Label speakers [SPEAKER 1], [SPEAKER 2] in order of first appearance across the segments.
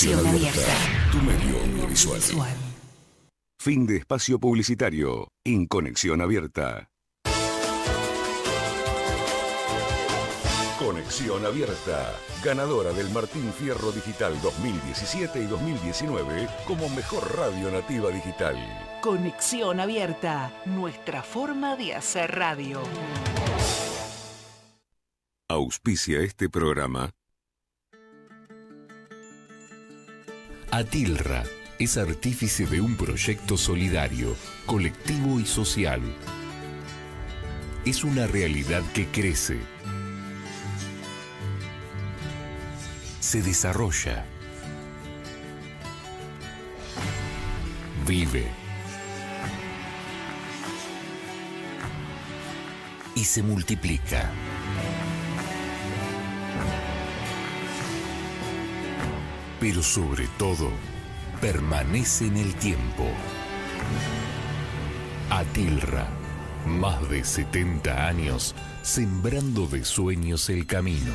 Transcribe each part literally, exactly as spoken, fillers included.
[SPEAKER 1] Conexión Abierta,
[SPEAKER 2] tu medio audiovisual. Fin de espacio publicitario en Conexión Abierta. Conexión Abierta, ganadora del Martín Fierro Digital dos mil diecisiete y dos mil diecinueve como mejor radio nativa digital.
[SPEAKER 1] Conexión Abierta, nuestra forma de hacer radio.
[SPEAKER 2] Auspicia este programa.
[SPEAKER 3] Atilra es artífice de un proyecto solidario, colectivo y social. Es una realidad que crece, se desarrolla, vive y se multiplica. Pero sobre todo, permanece en el tiempo. Atilra, más de setenta años, sembrando de sueños el camino.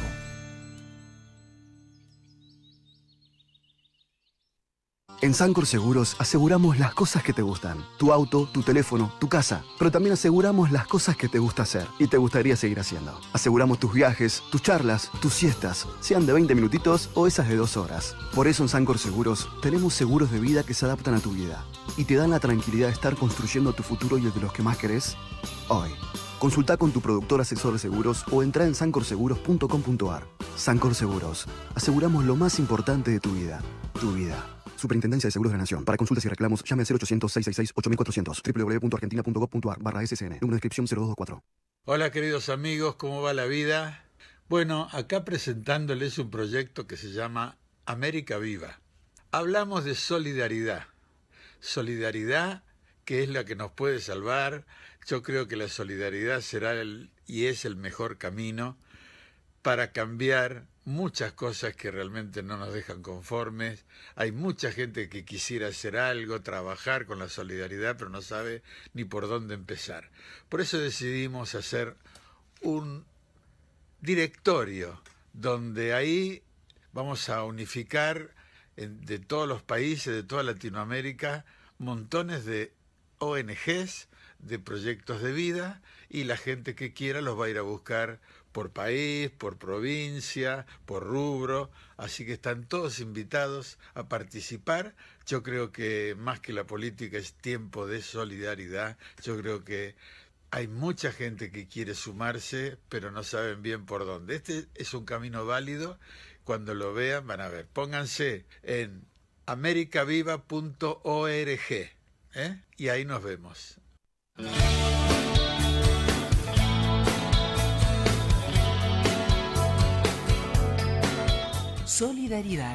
[SPEAKER 4] En Sancor Seguros aseguramos las cosas que te gustan. Tu auto, tu teléfono, tu casa. Pero también aseguramos las cosas que te gusta hacer y te gustaría seguir haciendo. Aseguramos tus viajes, tus charlas, tus siestas, sean de veinte minutitos o esas de dos horas. Por eso en Sancor Seguros tenemos seguros de vida que se adaptan a tu vida y te dan la tranquilidad de estar construyendo tu futuro y el de los que más querés hoy. Consulta con tu productor asesor de seguros o entra en sancor seguros punto com punto ar. Sancor Seguros. Aseguramos lo más importante de tu vida. Tu vida. Superintendencia de Seguros de la Nación. Para consultas y reclamos, llame al cero ochocientos, seiscientos sesenta y seis, ocho mil cuatrocientos. doble u doble u doble u punto argentina punto gov punto ar barra S S N. Número de inscripción cero dos dos cuatro.
[SPEAKER 5] Hola queridos amigos, ¿cómo va la vida? Bueno, acá presentándoles un proyecto que se llama América Viva. Hablamos de solidaridad. Solidaridad que es la que nos puede salvar. Yo creo que la solidaridad será el, y es el mejor camino para cambiar muchas cosas que realmente no nos dejan conformes. Hay mucha gente que quisiera hacer algo, trabajar con la solidaridad, pero no sabe ni por dónde empezar. Por eso decidimos hacer un directorio donde ahí vamos a unificar en, de todos los países, de toda Latinoamérica, montones de O N Ges, de proyectos de vida, y la gente que quiera los va a ir a buscar por país, por provincia, por rubro, así que están todos invitados a participar. Yo creo que más que la política es tiempo de solidaridad. Yo creo que hay mucha gente que quiere sumarse, pero no saben bien por dónde. Este es un camino válido. Cuando lo vean van a ver. Pónganse en americaviva punto org, ¿eh? Y ahí nos vemos.
[SPEAKER 1] Solidaridad.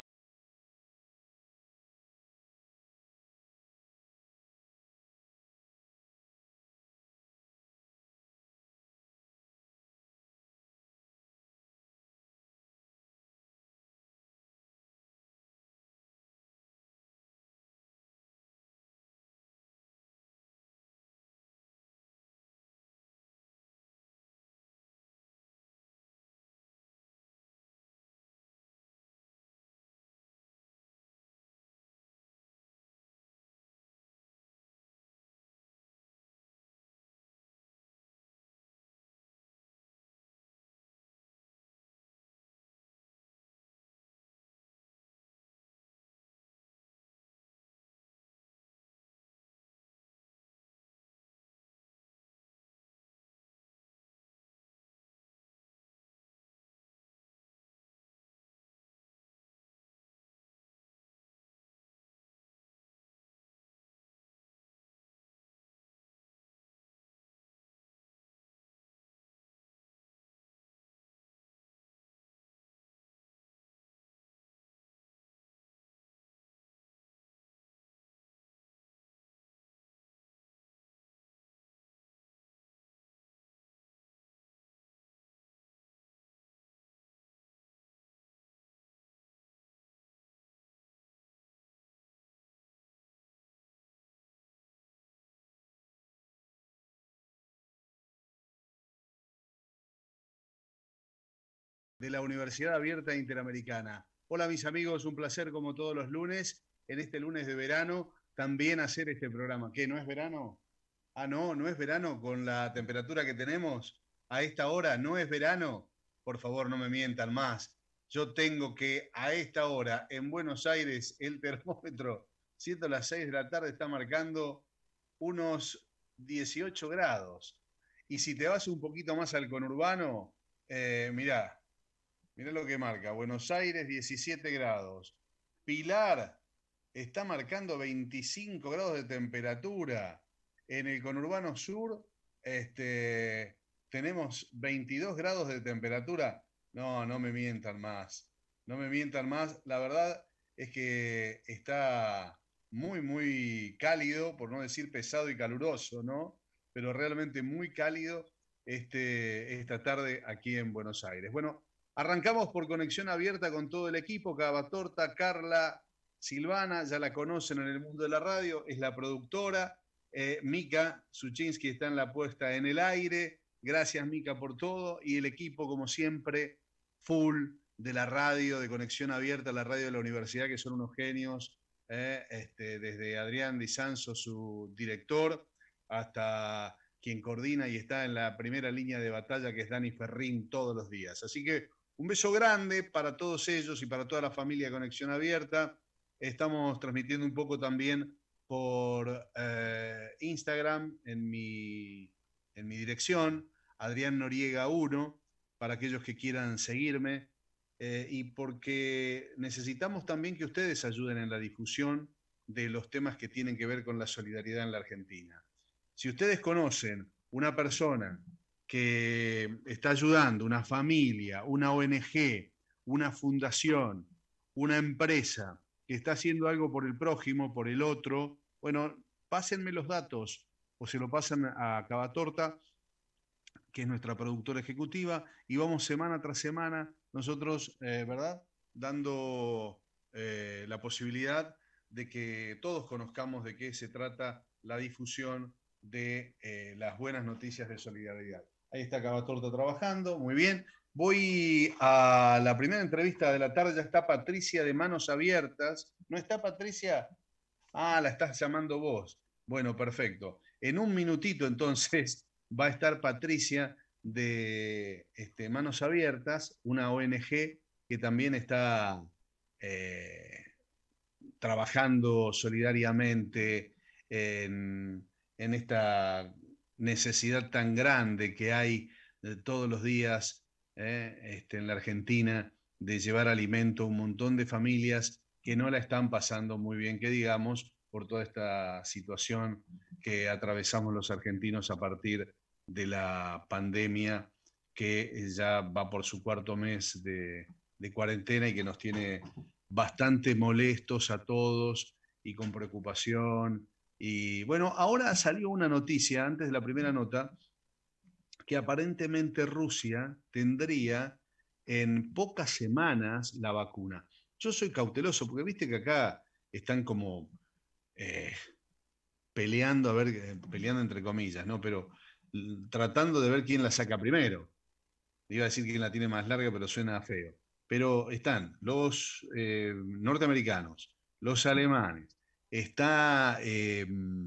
[SPEAKER 6] De la Universidad Abierta Interamericana. Hola mis amigos, un placer como todos los lunes, en este lunes de verano, también hacer este programa. ¿Qué, no es verano? Ah, no, no es verano con la temperatura que tenemos a esta hora, no es verano. Por favor, no me mientan más. Yo tengo que a esta hora en Buenos Aires el termómetro, siendo las seis de la tarde, está marcando unos dieciocho grados. Y si te vas un poquito más al conurbano, eh, mirá, mirá lo que marca. Buenos Aires, diecisiete grados. Pilar está marcando veinticinco grados de temperatura. En el conurbano sur, este, tenemos veintidós grados de temperatura. No, no me mientan más. No me mientan más. La verdad es que está muy, muy cálido, por no decir pesado y caluroso, ¿no? Pero realmente muy cálido este, esta tarde aquí en Buenos Aires. Bueno, arrancamos por conexión abierta con todo el equipo. Cavatorta, Carla, Silvana, ya la conocen en el mundo de la radio, es la productora. Eh, Mika Suchinsky está en la puesta en el aire. Gracias, Mika, por todo. Y el equipo, como siempre, full de la radio, de conexión abierta, la radio de la universidad, que son unos genios. Eh, este, desde Adrián Di Sanzo, su director, hasta quien coordina y está en la primera línea de batalla, que es Dani Ferrín, todos los días. Así que un beso grande para todos ellos y para toda la familia de Conexión Abierta. Estamos transmitiendo un poco también por eh, Instagram en mi, en mi dirección, Adrián Noriega uno, para aquellos que quieran seguirme, eh, y porque necesitamos también que ustedes ayuden en la difusión de los temas que tienen que ver con la solidaridad en la Argentina. Si ustedes conocen una persona que está ayudando, una familia, una O N G, una fundación, una empresa que está haciendo algo por el prójimo, por el otro, bueno, pásenme los datos o se lo pasan a Cavatorta, que es nuestra productora ejecutiva, y vamos semana tras semana nosotros, eh, ¿verdad?, dando eh, la posibilidad de que todos conozcamos de qué se trata la difusión de eh, las buenas noticias de solidaridad. Ahí está Cavatorta trabajando, muy bien. Voy a la primera entrevista de la tarde, ya está Patricia de Manos Abiertas. ¿No está Patricia? Ah, la estás llamando vos. Bueno, perfecto. En un minutito entonces va a estar Patricia de este, Manos Abiertas, una O N G que también está eh, trabajando solidariamente en, en esta necesidad tan grande que hay de todos los días eh, este, en la Argentina de llevar alimento a un montón de familias que no la están pasando muy bien, que digamos, por toda esta situación que atravesamos los argentinos a partir de la pandemia, que ya va por su cuarto mes de, de cuarentena y que nos tiene bastante molestos a todos y con preocupación. Y bueno, ahora salió una noticia antes de la primera nota que aparentemente Rusia tendría en pocas semanas la vacuna. Yo soy cauteloso porque viste que acá están como eh, peleando, a ver, eh, peleando entre comillas, ¿no? Pero tratando de ver quién la saca primero. Iba a decir quién la tiene más larga, pero suena feo. Pero están los eh, norteamericanos, los alemanes, está eh,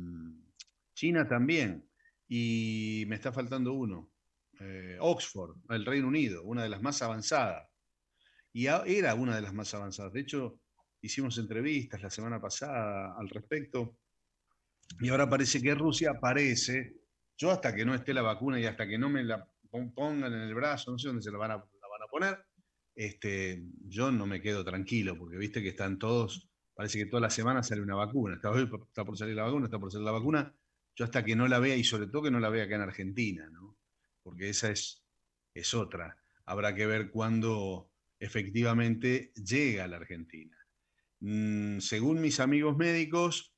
[SPEAKER 6] China también, y me está faltando uno, eh, Oxford, el Reino Unido, una de las más avanzadas. Y a, era una de las más avanzadas. De hecho, hicimos entrevistas la semana pasada al respecto, y ahora parece que Rusia parece, yo hasta que no esté la vacuna y hasta que no me la pongan en el brazo, no sé dónde se la van a, la van a poner, este, yo no me quedo tranquilo, porque viste que están todos, parece que toda la semana sale una vacuna, está, está por salir la vacuna, está por salir la vacuna, yo hasta que no la vea, y sobre todo que no la vea acá en Argentina, ¿no? Porque esa es, es otra, habrá que ver cuándo efectivamente llega a la Argentina. Mm, según mis amigos médicos,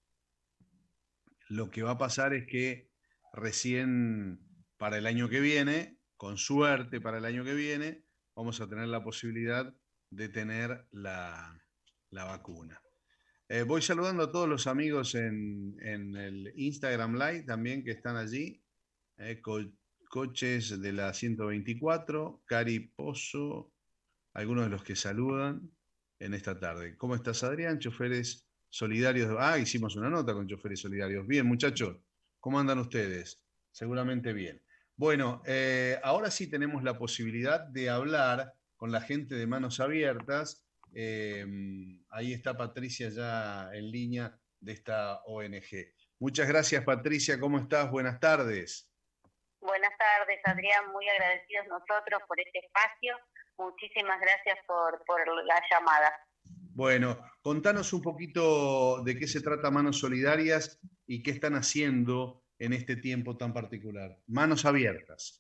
[SPEAKER 6] lo que va a pasar es que recién para el año que viene, con suerte para el año que viene, vamos a tener la posibilidad de tener la, la vacuna. Eh, voy saludando a todos los amigos en, en el Instagram Live también que están allí. Eh, co coches de la ciento veinticuatro, Cari Pozo, algunos de los que saludan. en esta tarde. ¿Cómo estás, Adrián? Choferes solidarios. Ah, hicimos una nota con choferes solidarios. Bien, muchachos, ¿cómo andan ustedes? Seguramente bien. Bueno, eh, ahora sí tenemos la posibilidad de hablar con la gente de Manos Abiertas. Eh, ahí está Patricia ya en línea de esta O N G. Muchas gracias, Patricia. ¿Cómo estás? Buenas tardes.
[SPEAKER 7] Buenas tardes, Adrián. Muy agradecidos nosotros por este espacio. Muchísimas gracias por, por la llamada.
[SPEAKER 6] Bueno, contanos un poquito de qué se trata Manos Solidarias y qué están haciendo en este tiempo tan particular. Manos Abiertas.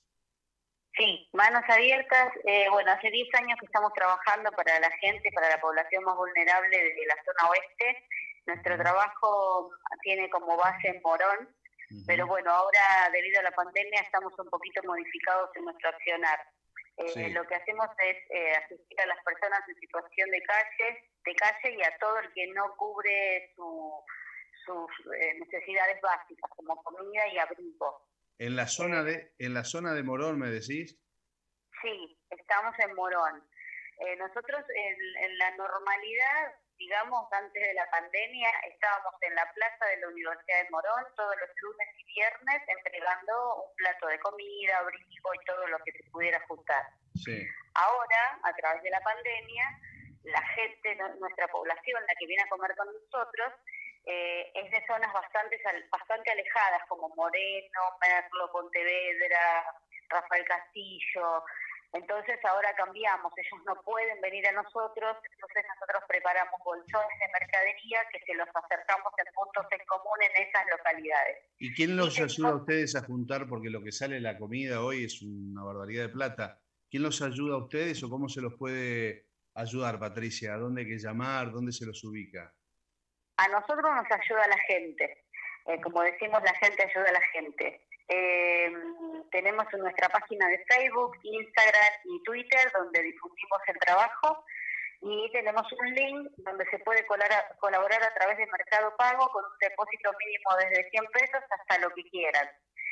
[SPEAKER 7] Sí, Manos Abiertas, eh, bueno, hace diez años que estamos trabajando para la gente, para la población más vulnerable de la zona oeste. Nuestro trabajo tiene como base en Morón, uh-huh. pero bueno, ahora debido a la pandemia estamos un poquito modificados en nuestro accionar. Eh, sí. Lo que hacemos es eh, asistir a las personas en situación de calle, de calle y a todo el que no cubre su, sus eh, necesidades básicas, como comida y abrigo.
[SPEAKER 6] ¿En la zona eh, de en la zona de Morón, me decís?
[SPEAKER 7] Sí, estamos en Morón. Eh, nosotros en, en la normalidad, digamos, antes de la pandemia, estábamos en la plaza de la Universidad de Morón todos los lunes y viernes entregando un plato de comida, abrigo y todo lo que se pudiera ajustar.
[SPEAKER 6] Sí.
[SPEAKER 7] Ahora, a través de la pandemia, la gente, nuestra población, la que viene a comer con nosotros, eh, es de zonas bastante, bastante alejadas, como Moreno, Merlo, Pontevedra, Rafael Castillo. Entonces ahora cambiamos, ellos no pueden venir a nosotros, entonces nosotros preparamos bolsones de mercadería que se los acercamos en puntos en común en esas localidades.
[SPEAKER 6] ¿Y quién los y ayuda a ustedes a juntar? Porque lo que sale la comida hoy es una barbaridad de plata. ¿Quién los ayuda a ustedes o cómo se los puede ayudar, Patricia? ¿A dónde hay que llamar? ¿Dónde se los ubica?
[SPEAKER 7] A nosotros nos ayuda la gente. Eh, como decimos, la gente ayuda a la gente. Eh, tenemos nuestra página de Facebook, Instagram y Twitter donde difundimos el trabajo y tenemos un link donde se puede colar, colaborar a través de Mercado Pago con un depósito mínimo desde cien pesos hasta lo que quieran.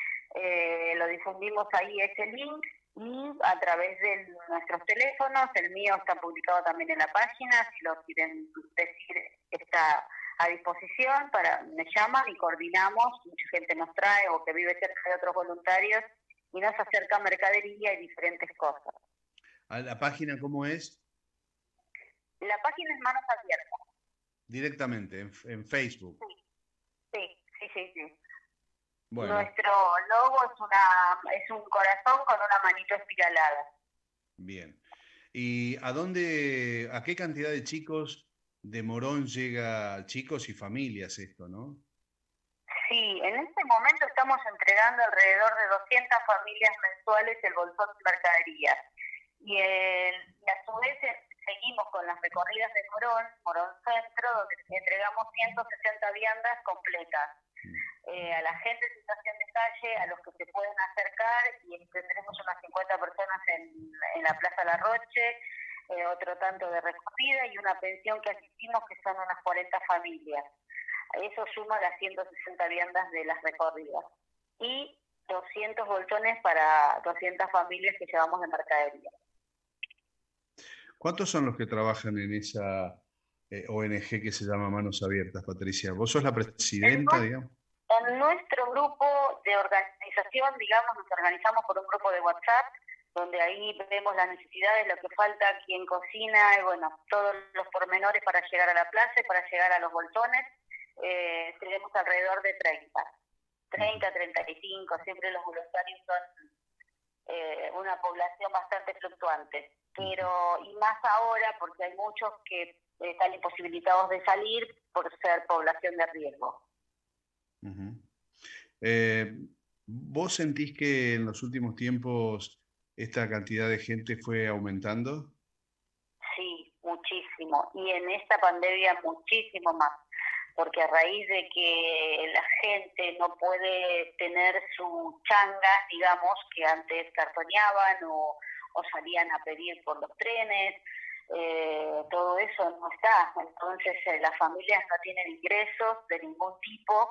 [SPEAKER 7] Eh, lo difundimos ahí ese link y a través de nuestros teléfonos, el mío está publicado también en la página, si lo quieren decir está a disposición, para me llaman y coordinamos, mucha gente nos trae o que vive cerca de otros voluntarios y nos acerca mercadería y diferentes cosas.
[SPEAKER 6] ¿A la página cómo es?
[SPEAKER 7] La página es Manos Abiertas.
[SPEAKER 6] Directamente, en, en Facebook.
[SPEAKER 7] Sí, sí, sí, sí. sí.
[SPEAKER 6] Bueno.
[SPEAKER 7] Nuestro logo es, una, es un corazón con una manito espiralada.
[SPEAKER 6] Bien. ¿Y a dónde, a qué cantidad de chicos de Morón llega, chicos y familias esto, no?
[SPEAKER 7] Sí, en este momento estamos entregando alrededor de doscientas familias mensuales el bolsón de mercadería. Y, el, y a su vez seguimos con las recorridas de Morón, Morón Centro, donde entregamos ciento sesenta viandas completas. Eh, a la gente en situación de calle, a los que se pueden acercar, y tendremos unas cincuenta personas en, en la Plaza La Roche, eh, otro tanto de recogida y una pensión que asistimos que son unas cuarenta familias. Eso suma las ciento sesenta viandas de las recorridas. Y doscientos bolsones para doscientas familias que llevamos de mercadería.
[SPEAKER 6] ¿Cuántos son los que trabajan en esa eh, O N G que se llama Manos Abiertas, Patricia? ¿Vos sos la presidenta,
[SPEAKER 7] en,
[SPEAKER 6] digamos?
[SPEAKER 7] En nuestro grupo de organización, digamos, nos organizamos por un grupo de WhatsApp, donde ahí vemos las necesidades, lo que falta, quién cocina, y bueno, todos los pormenores para llegar a la plaza y para llegar a los bolsones. Eh, tenemos alrededor de treinta, treinta, treinta y cinco, siempre los voluntarios son eh, una población bastante fluctuante, pero y más ahora porque hay muchos que están imposibilitados de salir por ser población de riesgo.
[SPEAKER 6] Uh-huh. eh, ¿Vos sentís que en los últimos tiempos esta cantidad de gente fue aumentando?
[SPEAKER 7] Sí, muchísimo, y en esta pandemia muchísimo más. Porque a raíz de que la gente no puede tener su changa, digamos, que antes cartoneaban o, o salían a pedir por los trenes, eh, todo eso no está. Entonces eh, las familias no tienen ingresos de ningún tipo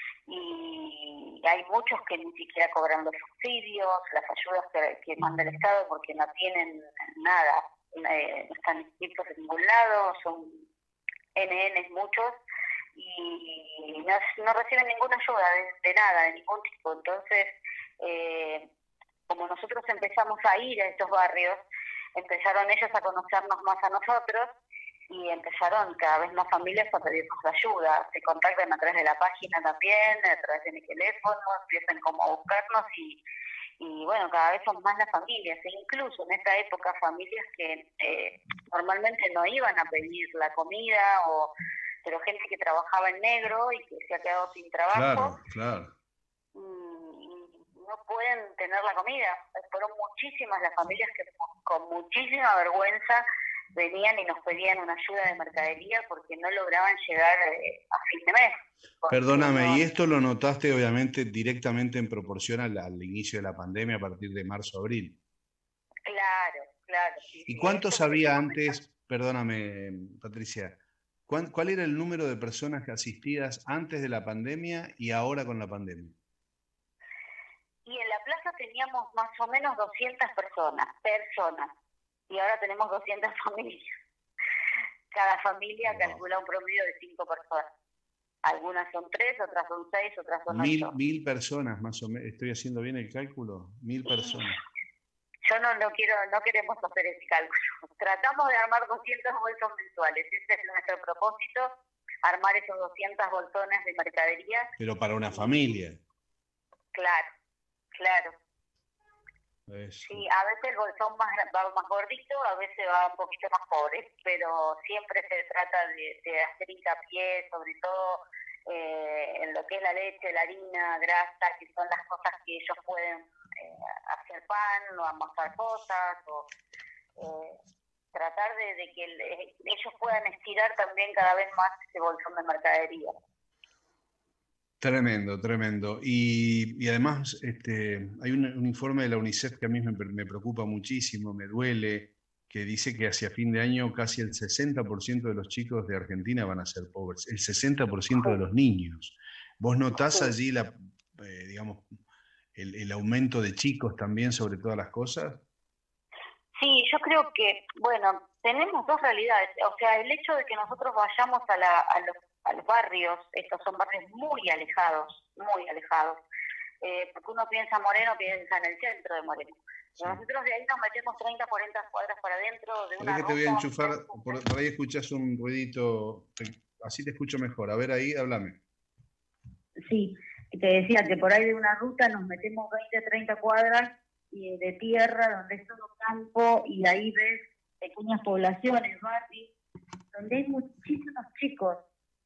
[SPEAKER 7] y hay muchos que ni siquiera cobran los subsidios, las ayudas que, que manda el Estado porque no tienen nada. eh, no están inscritos en ningún lado, son N N muchos, y no, no reciben ninguna ayuda de, de nada, de ningún tipo. Entonces, eh, como nosotros empezamos a ir a estos barrios, empezaron ellos a conocernos más a nosotros, y empezaron cada vez más familias a pedirnos ayuda. Se contactan a través de la página también, a través de mi teléfono, empiezan como a buscarnos, y, y bueno, cada vez son más las familias, e incluso en esta época familias que eh, normalmente no iban a pedir la comida, o pero gente que trabajaba en negro y que se ha quedado sin trabajo.
[SPEAKER 6] Claro, claro.
[SPEAKER 7] No pueden tener la comida. Fueron muchísimas las familias que con muchísima vergüenza venían y nos pedían una ayuda de mercadería porque no lograban llegar eh, a fin de mes.
[SPEAKER 6] Perdóname,
[SPEAKER 7] no...
[SPEAKER 6] y esto lo notaste obviamente directamente en proporción al, al inicio de la pandemia a partir de marzo-abril.
[SPEAKER 7] Claro, claro. Sí,
[SPEAKER 6] ¿Y
[SPEAKER 7] sí,
[SPEAKER 6] cuántos
[SPEAKER 7] eso
[SPEAKER 6] había antes, perdóname Patricia, ¿cuál, cuál era el número de personas asistidas antes de la pandemia y ahora con la pandemia?
[SPEAKER 7] Y en la plaza teníamos más o menos doscientas personas, personas, y ahora tenemos doscientas familias. Cada familia wow. calcula un promedio de cinco personas. Algunas son tres, otras son seis, otras son
[SPEAKER 6] mil,
[SPEAKER 7] ocho.
[SPEAKER 6] Mil personas más o menos. ¿Estoy haciendo bien el cálculo? Mil personas.
[SPEAKER 7] Yo no, no quiero, no queremos hacer ese cálculo. Tratamos de armar doscientos bolsos mensuales. Ese es nuestro propósito, armar esos doscientos bolsones de mercadería.
[SPEAKER 6] Pero para una familia.
[SPEAKER 7] Claro, claro.
[SPEAKER 6] Eso.
[SPEAKER 7] Sí, a veces el bolsón más, va más gordito, a veces va un poquito más pobre, pero siempre se trata de, de hacer hincapié, sobre todo eh, en lo que es la leche, la harina, grasa, que son las cosas que ellos pueden eh, hacer pan o amasar cosas, o eh, tratar de, de que el, ellos puedan estirar también cada vez más ese bolsón de mercadería.
[SPEAKER 6] Tremendo, tremendo. Y, y además este, hay un, un informe de la UNICEF que a mí me, me preocupa muchísimo, me duele, que dice que hacia fin de año casi el sesenta por ciento de los chicos de Argentina van a ser pobres, el sesenta por ciento de los niños. ¿Vos notás allí la, eh, digamos, el, el aumento de chicos también sobre todas las cosas?
[SPEAKER 7] Sí, yo creo que, bueno, tenemos dos realidades. O sea, el hecho de que nosotros vayamos a, la, a los a los barrios, estos son barrios muy alejados, muy alejados, eh, porque uno piensa Moreno, piensa en el centro de Moreno. Sí. Nosotros de ahí nos metemos treinta, cuarenta cuadras para adentro de una
[SPEAKER 6] ruta. Que te voy a enchufar, por, por ahí escuchás un ruidito, así te escucho mejor. A ver ahí, háblame.
[SPEAKER 8] Sí, te decía que por ahí de una ruta nos metemos veinte, treinta cuadras y de tierra, donde es todo campo, y ahí ves pequeñas poblaciones, barrios, donde hay muchísimos chicos.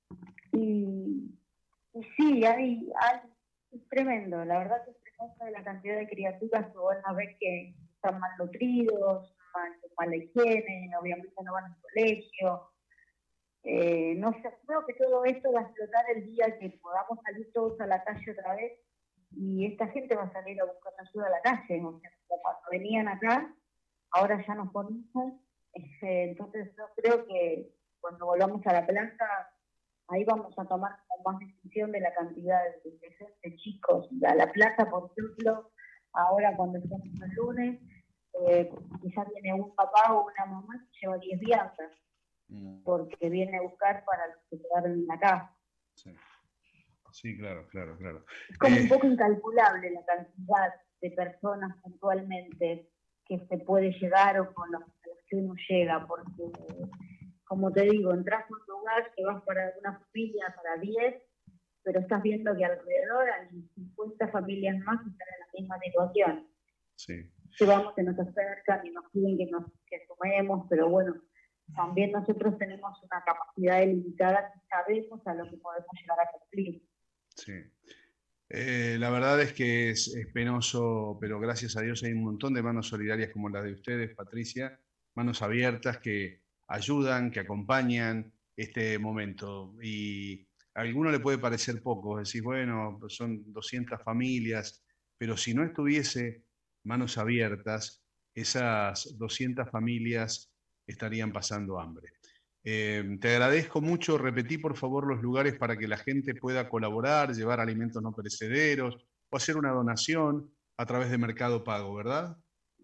[SPEAKER 8] Y, y sí, hay, hay, es tremendo, la verdad que es tremendo de la cantidad de criaturas que van a ver que están malnutridos, mal, mala higiene, obviamente no van al colegio. Eh, no sé, creo que todo esto va a explotar el día que podamos salir todos a la calle otra vez, y esta gente va a salir a buscar ayuda a la calle. O sea, cuando venían acá, ahora ya nos conocen. Eh, entonces yo creo que cuando volvamos a la plaza, ahí vamos a tomar más decisión de la cantidad de, de, de chicos. A la plaza, por ejemplo, ahora cuando estamos el lunes, eh, quizás viene un papá o una mamá que lleva diez viandas, mm. porque viene a buscar para los que quedaron en la casa.
[SPEAKER 6] Sí, sí, claro, claro, claro.
[SPEAKER 8] Es como
[SPEAKER 6] eh...
[SPEAKER 8] un poco incalculable la cantidad de personas puntualmente que se puede llegar o con los, a las que uno llega, porque... Como te digo, entras a un lugar que vas para una familia, para diez, pero estás viendo que alrededor hay cincuenta familias más que están en la misma situación.
[SPEAKER 6] Sí.
[SPEAKER 8] Llevamos que nos acercan y nos piden que nos que sumemos, pero bueno, también nosotros tenemos una capacidad limitada que sabemos a lo que podemos llegar a cumplir.
[SPEAKER 6] Sí. Eh, la verdad es que es, es penoso, pero gracias a Dios hay un montón de manos solidarias como las de ustedes, Patricia, manos abiertas que ayudan, que acompañan este momento. Y a alguno le puede parecer poco, decís, bueno, son doscientas familias, pero si no estuviese manos abiertas, esas doscientas familias estarían pasando hambre. Eh, te agradezco mucho, repetí por favor los lugares para que la gente pueda colaborar, llevar alimentos no perecederos o hacer una donación a través de Mercado Pago, ¿verdad?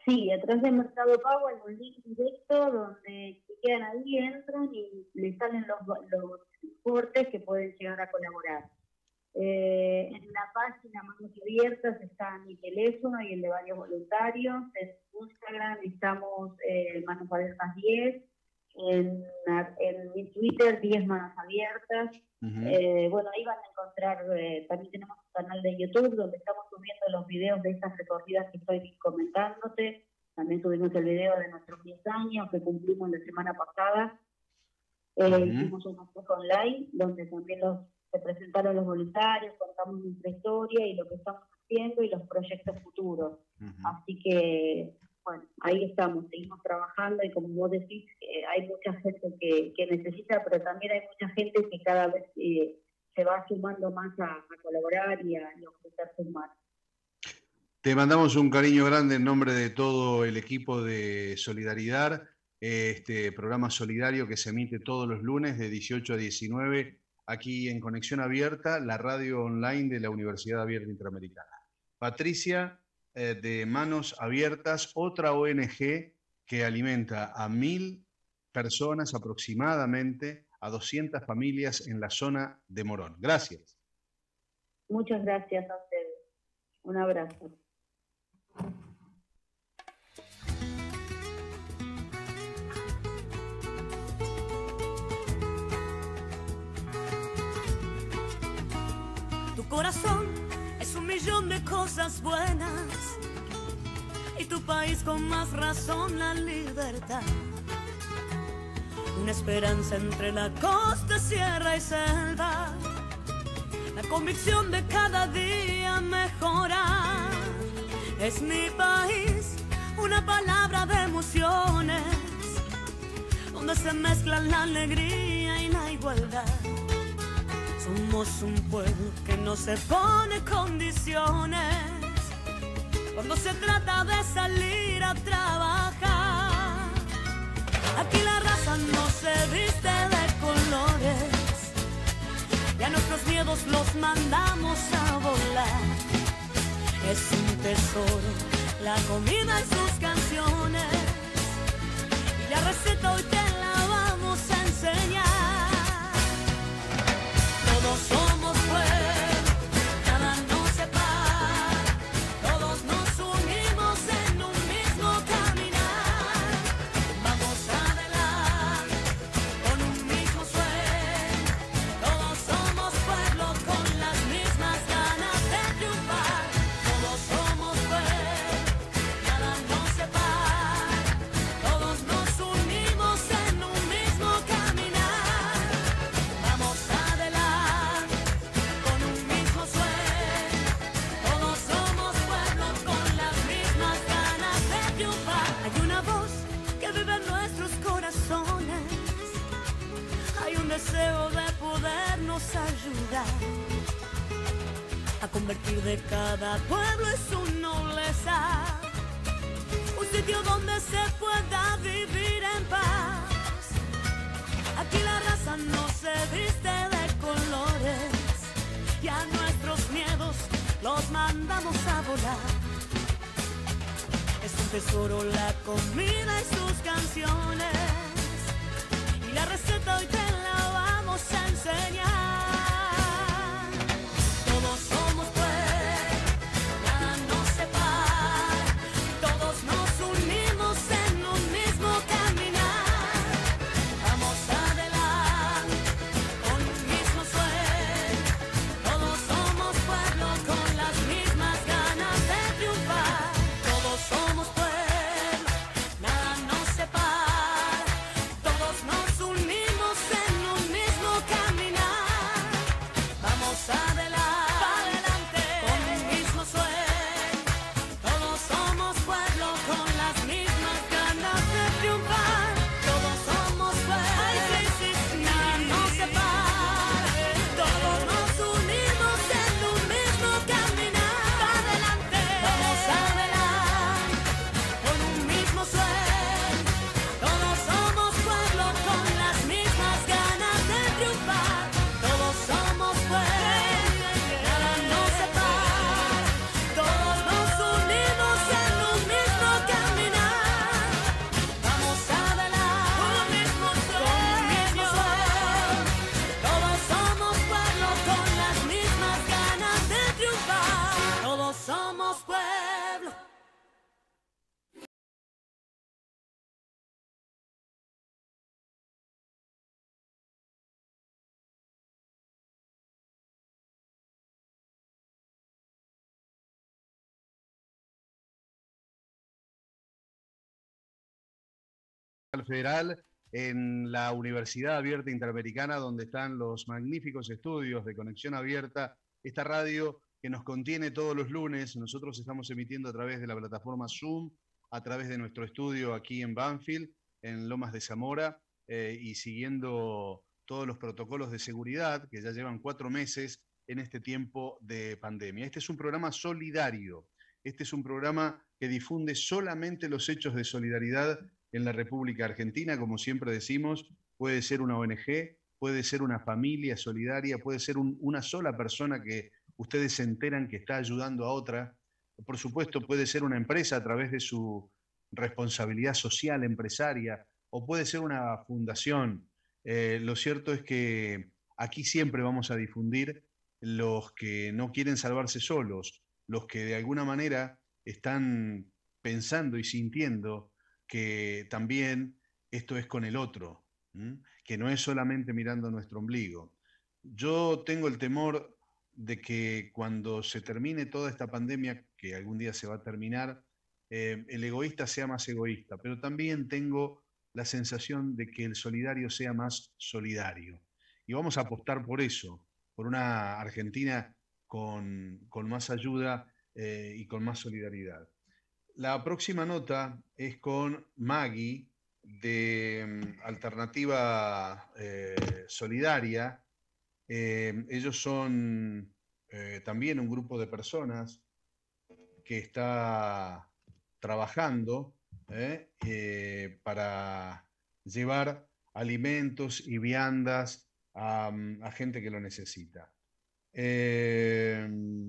[SPEAKER 8] Sí, a través de Mercado Pago hay un link directo donde si quedan ahí, entran y les salen los, los importes que pueden llegar a colaborar. Eh, en la página Manos Abiertas está mi teléfono y el de varios voluntarios. En Instagram estamos eh, Manos Abiertas diez. En, en mi Twitter diez Manos Abiertas. Uh-huh. eh, bueno, ahí van a encontrar, eh, también tenemos un canal de YouTube donde estamos subiendo los videos de estas recorridas que estoy comentándote. También subimos el video de nuestros diez años que cumplimos la semana pasada. Eh, uh-huh. Hicimos un consejo online donde también los, se presentaron los voluntarios, contamos nuestra historia y lo que estamos haciendo y los proyectos futuros. Uh-huh. Así que, bueno, ahí estamos, seguimos trabajando y como vos decís, eh, hay mucha gente que, que necesita, pero también hay mucha gente que cada vez eh, se va sumando más a, a colaborar y a, y a ofrecerse más.
[SPEAKER 6] Te mandamos un cariño grande en nombre de todo el equipo de Solidaridad, este programa solidario que se emite todos los lunes de dieciocho a diecinueve aquí en Conexión Abierta, la radio online de la Universidad Abierta Interamericana. Patricia, eh, de Manos Abiertas, otra O N G que alimenta a mil personas aproximadamente, a doscientas familias en la zona de Morón. Gracias.
[SPEAKER 8] Muchas gracias a ustedes. Un abrazo.
[SPEAKER 9] Tu corazón es un millón de cosas buenas y tu país con más razón la libertad. Una esperanza entre la costa, sierra y selva, la convicción de cada día mejorar. Es mi país, una palabra de emociones, donde se mezclan la alegría y la igualdad. Somos un pueblo que no se pone condiciones cuando se trata de salir a trabajar. Aquí la raza no se viste de colores y a nuestros miedos los mandamos a volar. Es un tesoro la comida y sus canciones, y la receta hoy te la vamos a enseñar. Todos somos pueblo, nada nos separa, todos nos unimos en un mismo caminar. Vamos adelante con un mismo sueño, todos somos pueblo con las mismas ganas de triunfar. Todos somos pueblo, nada nos separa, todos nos unimos en un mismo caminar. Vamos adelante con un mismo sueño, todos somos pueblo con las mismas ganas de triunfar. Hay una voz que vive en nuestros corazones, hay un deseo de podernos ayudar a convertir de cada pueblo en su nobleza un sitio donde se pueda vivir en paz. Aquí la raza no se viste de colores y a nuestros miedos los mandamos a volar. Es un tesoro la comida y sus canciones, y la receta hoy te la vamos a enseñar. Todos somos pueblo, nada nos separa, todos nos unimos en un mismo caminar. Vamos adelante con un mismo sueño, todos somos pueblo con las mismas ganas de triunfar. Todos somos pueblo, nada nos separa, todos nos unimos en un mismo caminar.
[SPEAKER 6] Capital Federal, en la Universidad Abierta Interamericana, donde están los magníficos estudios de Conexión Abierta, esta radio que nos contiene todos los lunes. Nosotros estamos emitiendo a través de la plataforma Zoom, a través de nuestro estudio aquí en Banfield, en Lomas de Zamora, eh, y siguiendo todos los protocolos de seguridad que ya llevan cuatro meses en este tiempo de pandemia. Este es un programa solidario, este es un programa que difunde solamente los hechos de solidaridad en la República Argentina. Como siempre decimos, puede ser una O N G, puede ser una familia solidaria, puede ser un, una sola persona que ustedes se enteran que está ayudando a otra. Por supuesto, puede ser una empresa a través de su responsabilidad social empresaria, o puede ser una fundación. Eh, lo cierto es que aquí siempre vamos a difundir los que no quieren salvarse solos, los que de alguna manera están pensando y sintiendo que también esto es con el otro, ¿m? Que no es solamente mirando nuestro ombligo. Yo tengo el temor de que cuando se termine toda esta pandemia, que algún día se va a terminar, eh, el egoísta sea más egoísta, pero también tengo la sensación de que el solidario sea más solidario. Y vamos a apostar por eso, por una Argentina con, con más ayuda eh, y con más solidaridad. La próxima nota es con Maggie, de um, Alternativa eh, Solidaria. Eh, ellos son eh, también un grupo de personas que está trabajando eh, eh, para llevar alimentos y viandas a, a gente que lo necesita. Eh,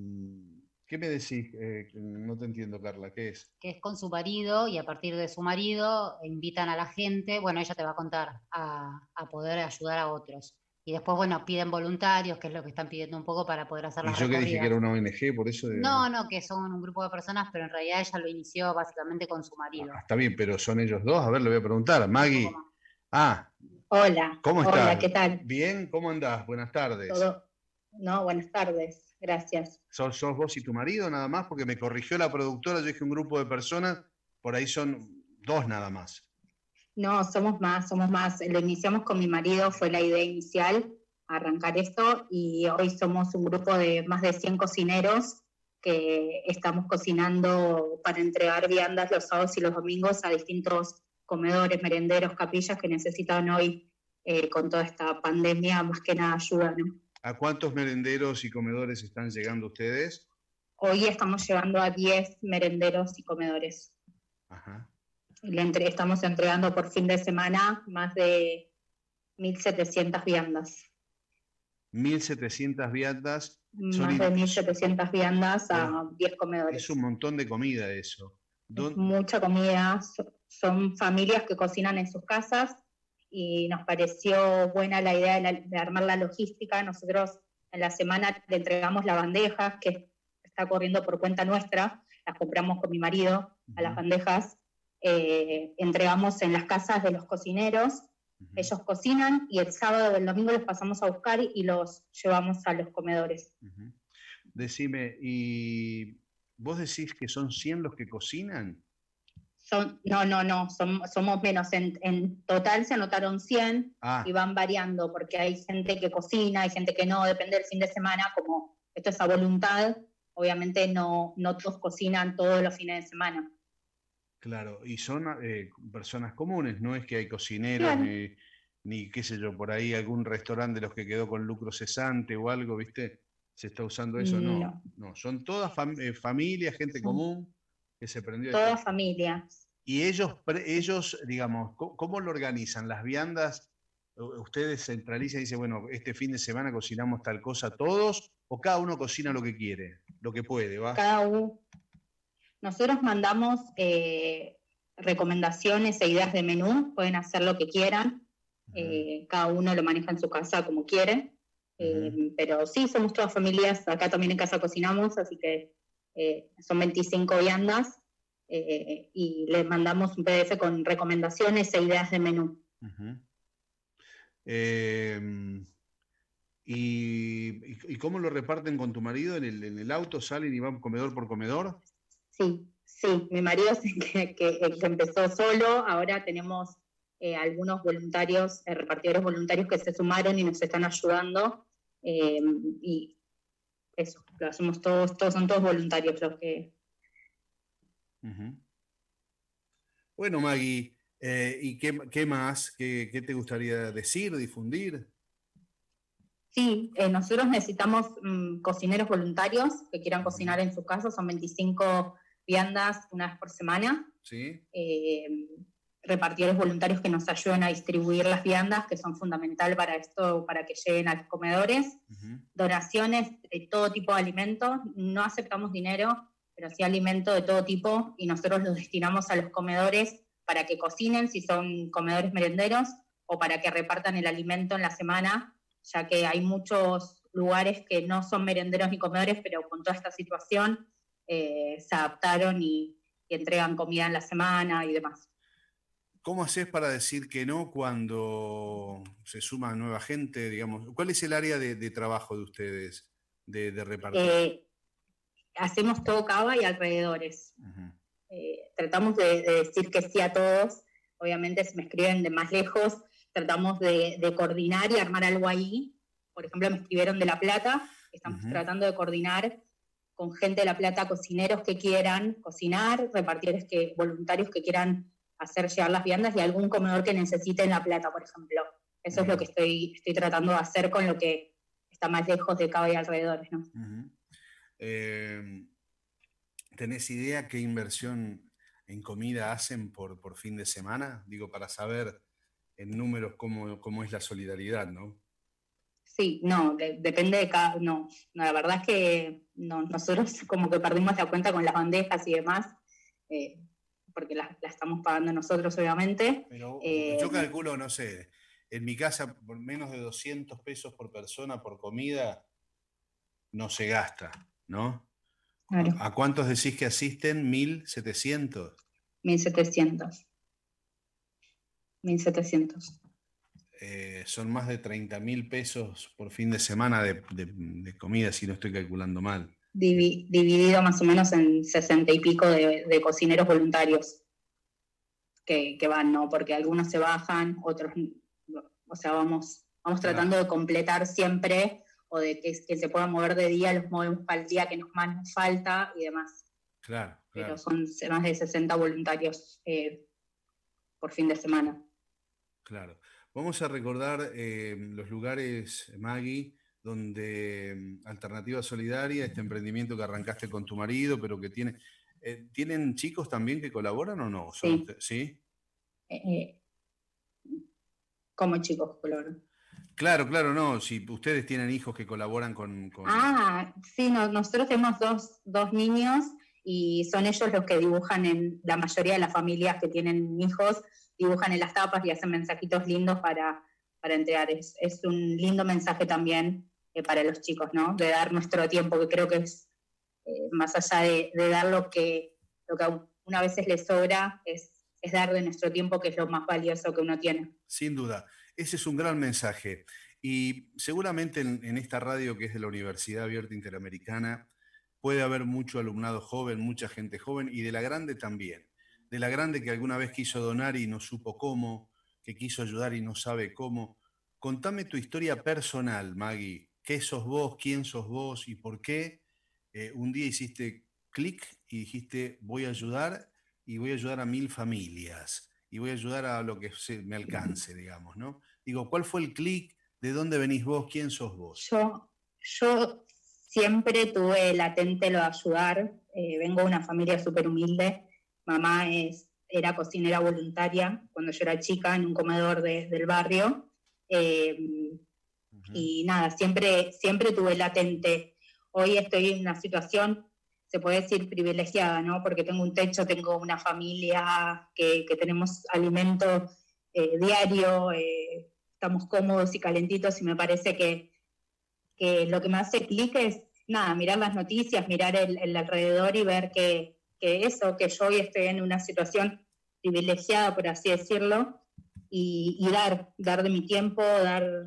[SPEAKER 6] ¿Qué me decís? Eh, no te entiendo, Carla, ¿qué es?
[SPEAKER 10] Que es con su marido, y a partir de su marido invitan a la gente, bueno, ella te va a contar, a, a poder ayudar a otros. Y después, bueno, piden voluntarios, que es lo que están pidiendo un poco para poder hacer
[SPEAKER 6] Y
[SPEAKER 10] las
[SPEAKER 6] yo que
[SPEAKER 10] recorridas.
[SPEAKER 6] dije que era una O N G, por eso... De...
[SPEAKER 10] No, no, que son un grupo de personas, pero en realidad ella lo inició básicamente con su marido.
[SPEAKER 6] Ah, está bien, pero son ellos dos. A ver, le voy a preguntar. Maggie. Ah,
[SPEAKER 11] Hola.
[SPEAKER 6] ¿cómo estás?
[SPEAKER 11] Hola, ¿qué tal?
[SPEAKER 6] Bien, ¿cómo andás? Buenas tardes.
[SPEAKER 11] Todo. No, buenas tardes. Gracias.
[SPEAKER 6] ¿Sos, sos vos y tu marido nada más? Porque me corrigió la productora, yo dije un grupo de personas, por ahí son dos nada más.
[SPEAKER 11] No, somos más, somos más. Lo iniciamos con mi marido, fue la idea inicial, arrancar esto, y hoy somos un grupo de más de cien cocineros que estamos cocinando para entregar viandas los sábados y los domingos a distintos comedores, merenderos, capillas que necesitan hoy, eh, con toda esta pandemia, más que nada ayuda, ¿no?
[SPEAKER 6] ¿A cuántos merenderos y comedores están llegando ustedes?
[SPEAKER 11] Hoy estamos llevando a diez merenderos y comedores.
[SPEAKER 6] Ajá.
[SPEAKER 11] Le entre, estamos entregando por fin de semana más de mil setecientas viandas.
[SPEAKER 6] mil setecientas viandas.
[SPEAKER 11] Más de mil setecientas viandas a diez comedores.
[SPEAKER 6] Es un montón de comida eso.
[SPEAKER 11] Es mucha comida. Son familias que cocinan en sus casas y nos pareció buena la idea de, la, de armar la logística. Nosotros en la semana le entregamos las bandejas, que está corriendo por cuenta nuestra, las compramos con mi marido a las bandejas, eh, entregamos en las casas de los cocineros, uh-huh. Ellos cocinan y el sábado o el domingo los pasamos a buscar y los llevamos a los comedores.
[SPEAKER 6] Uh-huh. Decime, ¿y vos decís que son cien los que cocinan?
[SPEAKER 11] Son, no, no, no, son, somos menos. En, en total se anotaron cien ah. y van variando porque hay gente que cocina, hay gente que no, depende del fin de semana, como esto es a voluntad, obviamente no, no todos cocinan todos los fines de semana.
[SPEAKER 6] Claro, y son eh, personas comunes, no es que hay cocineros, claro. ni, ni qué sé yo, por ahí algún restaurante de los que quedó con lucro cesante o algo, ¿viste? ¿Se está usando eso? No, no, no son todas fam eh, familias, gente sí. común. Que se prendió
[SPEAKER 11] todas familias.
[SPEAKER 6] Y ellos, ellos, digamos, ¿cómo lo organizan? Las viandas, ustedes centralizan y dicen, bueno, este fin de semana cocinamos tal cosa todos, o cada uno cocina lo que quiere, lo que puede, ¿va?
[SPEAKER 11] Cada uno. Nosotros mandamos eh, recomendaciones e ideas de menú, pueden hacer lo que quieran, uh-huh. eh, cada uno lo maneja en su casa como quiere, eh, uh-huh. pero sí, somos todas familias, acá también en casa cocinamos, así que Eh, son veinticinco viandas eh, y les mandamos un P D F con recomendaciones e ideas de menú.
[SPEAKER 6] Uh-huh. eh, y, ¿Y cómo lo reparten con tu marido? ¿En el, en el auto salen y van comedor por comedor?
[SPEAKER 11] Sí, sí. Mi marido es el que, que, el que empezó solo. Ahora tenemos eh, algunos voluntarios, eh, repartidores voluntarios que se sumaron y nos están ayudando, eh, y eso, lo hacemos todos, todos son todos voluntarios los que...
[SPEAKER 6] Uh-huh. Bueno, Maggie, eh, ¿y qué, qué más? ¿Qué, ¿Qué te gustaría decir, difundir?
[SPEAKER 11] Sí, eh, nosotros necesitamos mm, cocineros voluntarios que quieran cocinar en su casa, son veinticinco viandas una vez por semana.
[SPEAKER 6] Sí.
[SPEAKER 11] Eh, repartidores voluntarios que nos ayuden a distribuir las viandas, que son fundamental para esto, para que lleguen a los comedores.
[SPEAKER 6] Uh-huh.
[SPEAKER 11] Donaciones de todo tipo de alimentos, no aceptamos dinero, pero sí alimento de todo tipo, y nosotros los destinamos a los comedores para que cocinen, si son comedores merenderos, o para que repartan el alimento en la semana, ya que hay muchos lugares que no son merenderos ni comedores, pero con toda esta situación eh, se adaptaron y, y entregan comida en la semana y demás.
[SPEAKER 6] ¿Cómo haces para decir que no cuando se suma nueva gente, digamos? ¿Cuál es el área de, de trabajo de ustedes, de, de repartir?
[SPEAKER 11] Eh, hacemos todo Cava y alrededores.
[SPEAKER 6] Uh-huh.
[SPEAKER 11] Eh, tratamos de, de decir que sí a todos. Obviamente, si me escriben de más lejos, tratamos de, de coordinar y armar algo ahí. Por ejemplo, me escribieron de La Plata, estamos uh-huh. tratando de coordinar con gente de La Plata, cocineros que quieran cocinar, repartidores que, voluntarios que quieran hacer llegar las viandas, y algún comedor que necesite en La Plata, por ejemplo. Eso uh-huh. es lo que estoy, estoy tratando de hacer con lo que está más lejos de Cava y alrededores, ¿no?
[SPEAKER 6] Uh-huh. eh, ¿Tenés idea qué inversión en comida hacen por, por fin de semana? Digo, para saber en números cómo, cómo es la solidaridad, ¿no?
[SPEAKER 11] Sí, no, de, depende de cada... No, no, la verdad es que no, nosotros como que perdimos la cuenta con las bandejas y demás, eh, porque las la estamos pagando nosotros, obviamente.
[SPEAKER 6] Pero
[SPEAKER 11] eh,
[SPEAKER 6] yo calculo, no sé, en mi casa por menos de doscientos pesos por persona por comida no se gasta, ¿no?
[SPEAKER 11] Claro.
[SPEAKER 6] ¿A cuántos decís que asisten? ¿mil setecientos?
[SPEAKER 11] mil setecientos. mil setecientos.
[SPEAKER 6] Eh, son más de treinta mil pesos por fin de semana de, de, de comida, si no estoy calculando mal.
[SPEAKER 11] Divi, dividido más o menos en sesenta y pico de, de cocineros voluntarios que, que van, ¿no? Porque algunos se bajan, otros, o sea, vamos, vamos tratando claro. de completar siempre, o de que, que se puedan mover de día, los movemos para el día que nos más nos falta y demás.
[SPEAKER 6] Claro, claro.
[SPEAKER 11] Pero son más de sesenta voluntarios eh, por fin de semana.
[SPEAKER 6] Claro. Vamos a recordar eh, los lugares, Maggie, donde Alternativa Solidaria, este emprendimiento que arrancaste con tu marido, pero que tiene... Eh, ¿Tienen chicos también que colaboran o no?
[SPEAKER 11] Sí.
[SPEAKER 6] ¿Sí?
[SPEAKER 11] Eh, ¿Cómo chicos colaboran?
[SPEAKER 6] Claro, claro, no. Si ustedes tienen hijos que colaboran con... con...
[SPEAKER 11] Ah, sí, no, nosotros tenemos dos, dos niños y son ellos los que dibujan en la mayoría de las familias que tienen hijos, dibujan en las tapas y hacen mensajitos lindos para, para entregar. Es, es un lindo mensaje también eh, para los chicos, ¿no? De dar nuestro tiempo, que creo que es eh, más allá de, de dar lo que, lo que a una veces les sobra, es, es dar de nuestro tiempo, que es lo más valioso que uno tiene.
[SPEAKER 6] Sin duda. Ese es un gran mensaje. Y seguramente en, en esta radio que es de la Universidad Abierta Interamericana puede haber mucho alumnado joven, mucha gente joven, y de la grande también. De la grande que alguna vez quiso donar y no supo cómo, que quiso ayudar y no sabe cómo. Contame tu historia personal, Maggie. ¿Qué sos vos? ¿Quién sos vos? ¿Y por qué? Eh, un día hiciste clic y dijiste, voy a ayudar y voy a ayudar a mil familias. Y voy a ayudar a lo que se me alcance, digamos, ¿no? Digo, ¿cuál fue el clic? ¿De dónde venís vos? ¿Quién sos vos?
[SPEAKER 11] Yo, yo siempre tuve latente lo de ayudar. Eh, vengo de una familia súper humilde. Mamá es, era cocinera voluntaria cuando yo era chica en un comedor de, del barrio. Eh, uh-huh. Y nada, siempre, siempre tuve latente. Hoy estoy en una situación, se puede decir, privilegiada, ¿no? Porque tengo un techo, tengo una familia, que, que tenemos alimento eh, diario, eh, estamos cómodos y calentitos, y me parece que, que lo que me hace clic es, nada, mirar las noticias, mirar el, el alrededor y ver que, que eso, que yo hoy estoy en una situación privilegiada, por así decirlo, y, y dar, dar de mi tiempo, dar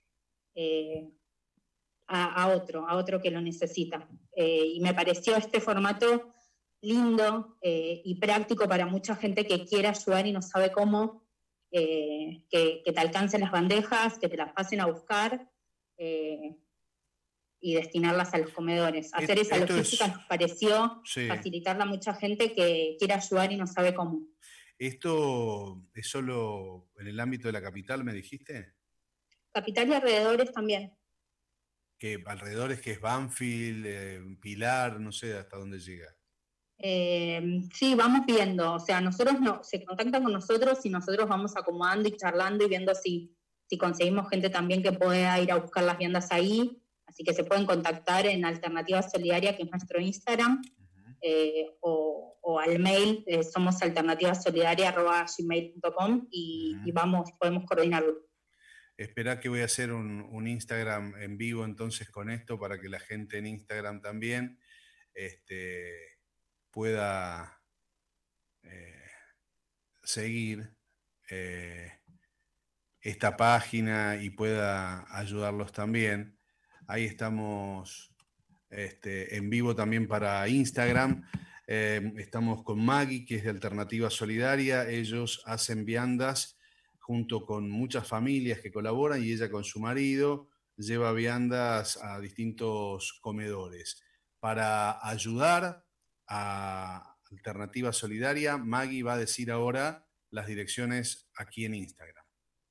[SPEAKER 11] eh, a, a otro, a otro que lo necesita. Eh, y me pareció este formato lindo eh, y práctico para mucha gente que quiere ayudar y no sabe cómo, eh, que, que te alcancen las bandejas, que te las pasen a buscar eh, y destinarlas a los comedores. Hacer
[SPEAKER 12] Et-
[SPEAKER 11] esa
[SPEAKER 12] esto
[SPEAKER 11] logística
[SPEAKER 12] es-
[SPEAKER 11] nos pareció
[SPEAKER 12] Sí.
[SPEAKER 11] facilitarla a mucha gente que quiere ayudar y no sabe cómo.
[SPEAKER 12] ¿Esto es solo en el ámbito de la capital, me dijiste?
[SPEAKER 11] Capital y alrededores también.
[SPEAKER 12] Que alrededor es que es Banfield, eh, Pilar, no sé hasta dónde llega.
[SPEAKER 11] Eh, sí, vamos viendo, o sea, nosotros no, se contactan con nosotros y nosotros vamos acomodando y charlando y viendo si, si conseguimos gente también que pueda ir a buscar las viandas ahí, así que se pueden contactar en Alternativa Solidaria, que es nuestro Instagram, eh, o, o al mail, eh, somos alternativasolidaria arroba gmail punto com y, y vamos, podemos coordinarlo.
[SPEAKER 12] Esperá que voy a hacer un, un Instagram en vivo entonces con esto para que la gente en Instagram también este, pueda eh, seguir eh, esta página y pueda ayudarlos también. Ahí estamos este, en vivo también para Instagram. Eh, estamos con Maggie, que es de Alternativa Solidaria. Ellos hacen viandas junto con muchas familias que colaboran y ella con su marido lleva viandas a distintos comedores. Para ayudar a Alternativa Solidaria, Maggie va a decir ahora las direcciones aquí en Instagram.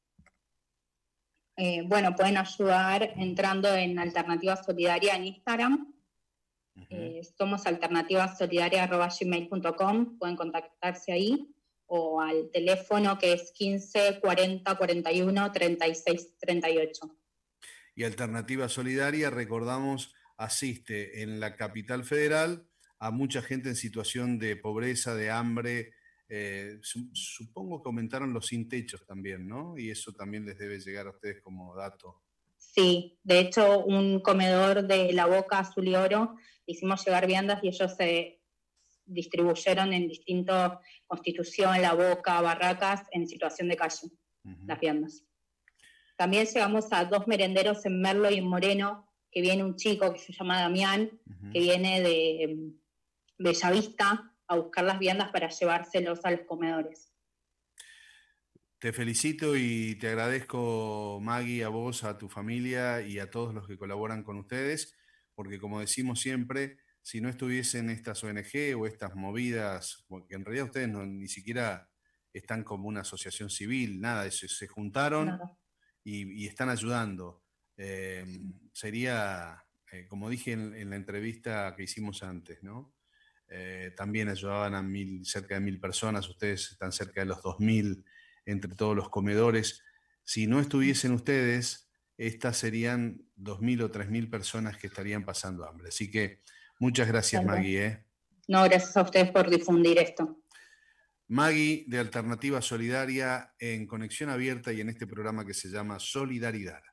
[SPEAKER 11] Eh, bueno, pueden ayudar entrando en Alternativa Solidaria en Instagram. Eh, somos alternativasolidaria arroba gmail punto com, pueden contactarse ahí, o al teléfono que es quince cuarenta cuarenta y uno treinta y seis treinta y ocho.
[SPEAKER 12] Y Alternativa Solidaria, recordamos, asiste en la capital federal a mucha gente en situación de pobreza, de hambre. Eh, su- supongo que aumentaron los sin techos también, ¿no? Y eso también les debe llegar a ustedes como dato.
[SPEAKER 11] Sí, de hecho, un comedor de La Boca, Azul y Oro, hicimos llegar viandas y ellos se distribuyeron en distintos, Constitución, La Boca, Barracas, en situación de calle, las viandas. También llegamos a dos merenderos en Merlo y en Moreno, que viene un chico que se llama Damián, que viene de em, Bellavista a buscar las viandas para llevárselos a los comedores.
[SPEAKER 12] Te felicito y te agradezco, Maggie, a vos, a tu familia y a todos los que colaboran con ustedes, porque como decimos siempre, si no estuviesen estas O N G o estas movidas, porque en realidad ustedes no, ni siquiera están como una asociación civil, nada, se, se juntaron
[SPEAKER 11] Nada.
[SPEAKER 12] y, y están ayudando. Eh, sería, eh, como dije en, en la entrevista que hicimos antes, ¿no? Eh, también ayudaban a mil, cerca de mil personas, ustedes están cerca de los dos mil entre todos los comedores. Si no estuviesen ustedes, estas serían dos mil o tres mil personas que estarían pasando hambre. Así que muchas gracias,
[SPEAKER 11] Claro.
[SPEAKER 12] Maggie. ¿eh?
[SPEAKER 11] No, gracias a ustedes por difundir esto.
[SPEAKER 12] Maggie de Alternativa Solidaria en Conexión Abierta y en este programa que se llama Solidaridad.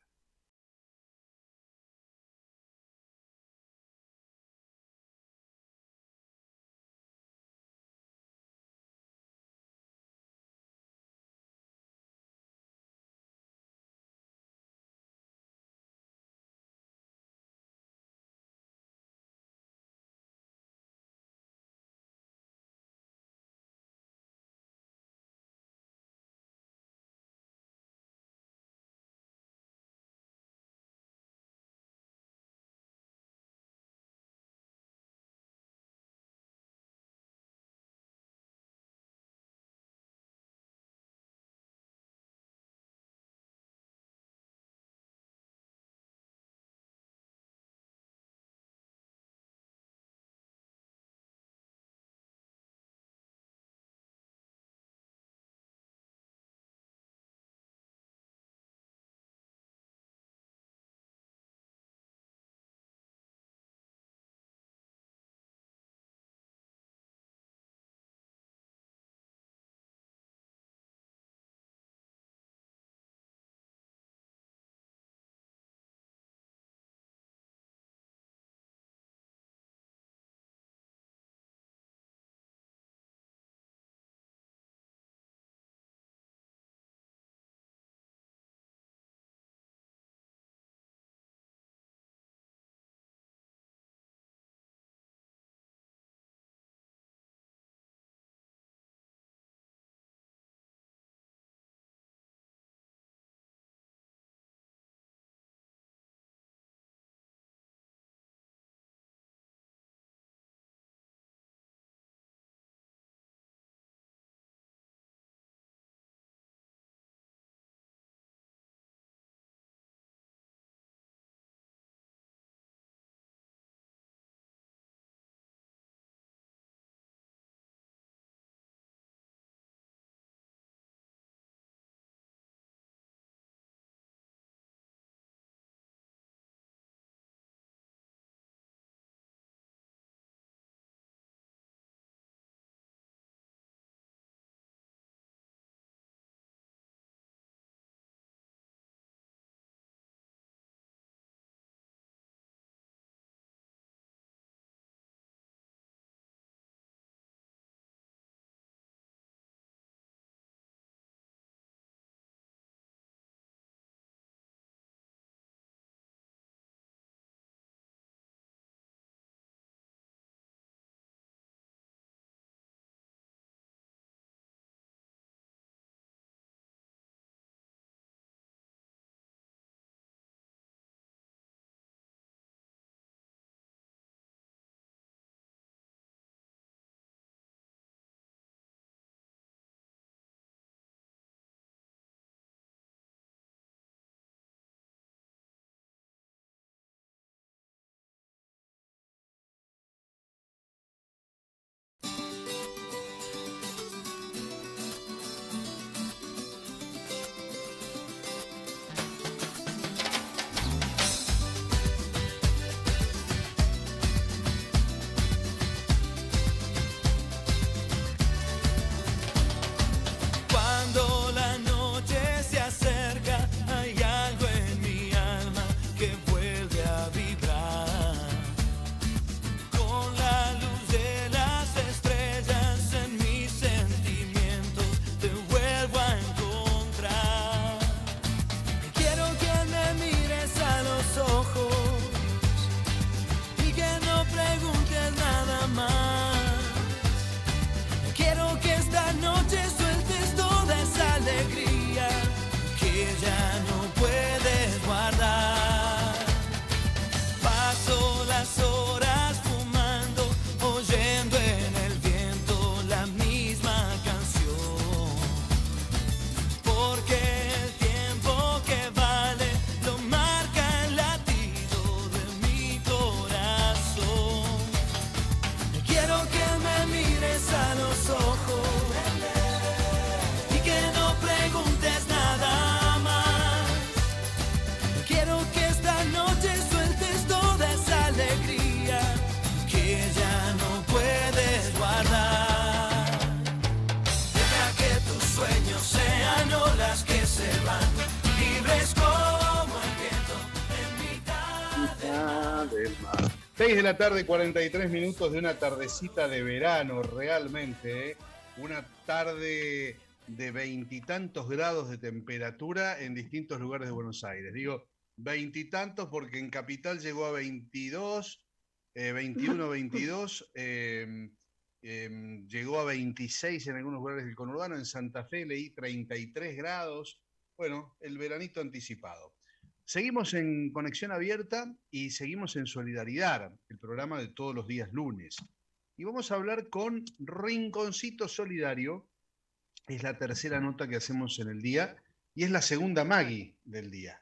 [SPEAKER 6] arena del mar. seis de la tarde, cuarenta y tres minutos de una tardecita de verano, realmente, ¿eh? Una tarde de veintitantos grados de temperatura en distintos lugares de Buenos Aires. Digo veintitantos porque en Capital llegó a veintidós, eh, veintiuno, veintidós, eh, eh, llegó a veintiséis en algunos lugares del conurbano. En Santa Fe leí treinta y tres grados. Bueno, el veranito anticipado. Seguimos en Conexión Abierta y seguimos en Solidaridad, el programa de todos los días lunes. Y vamos a hablar con Rinconcito Solidario. Es la tercera nota que hacemos en el día y es la segunda Maggie del día.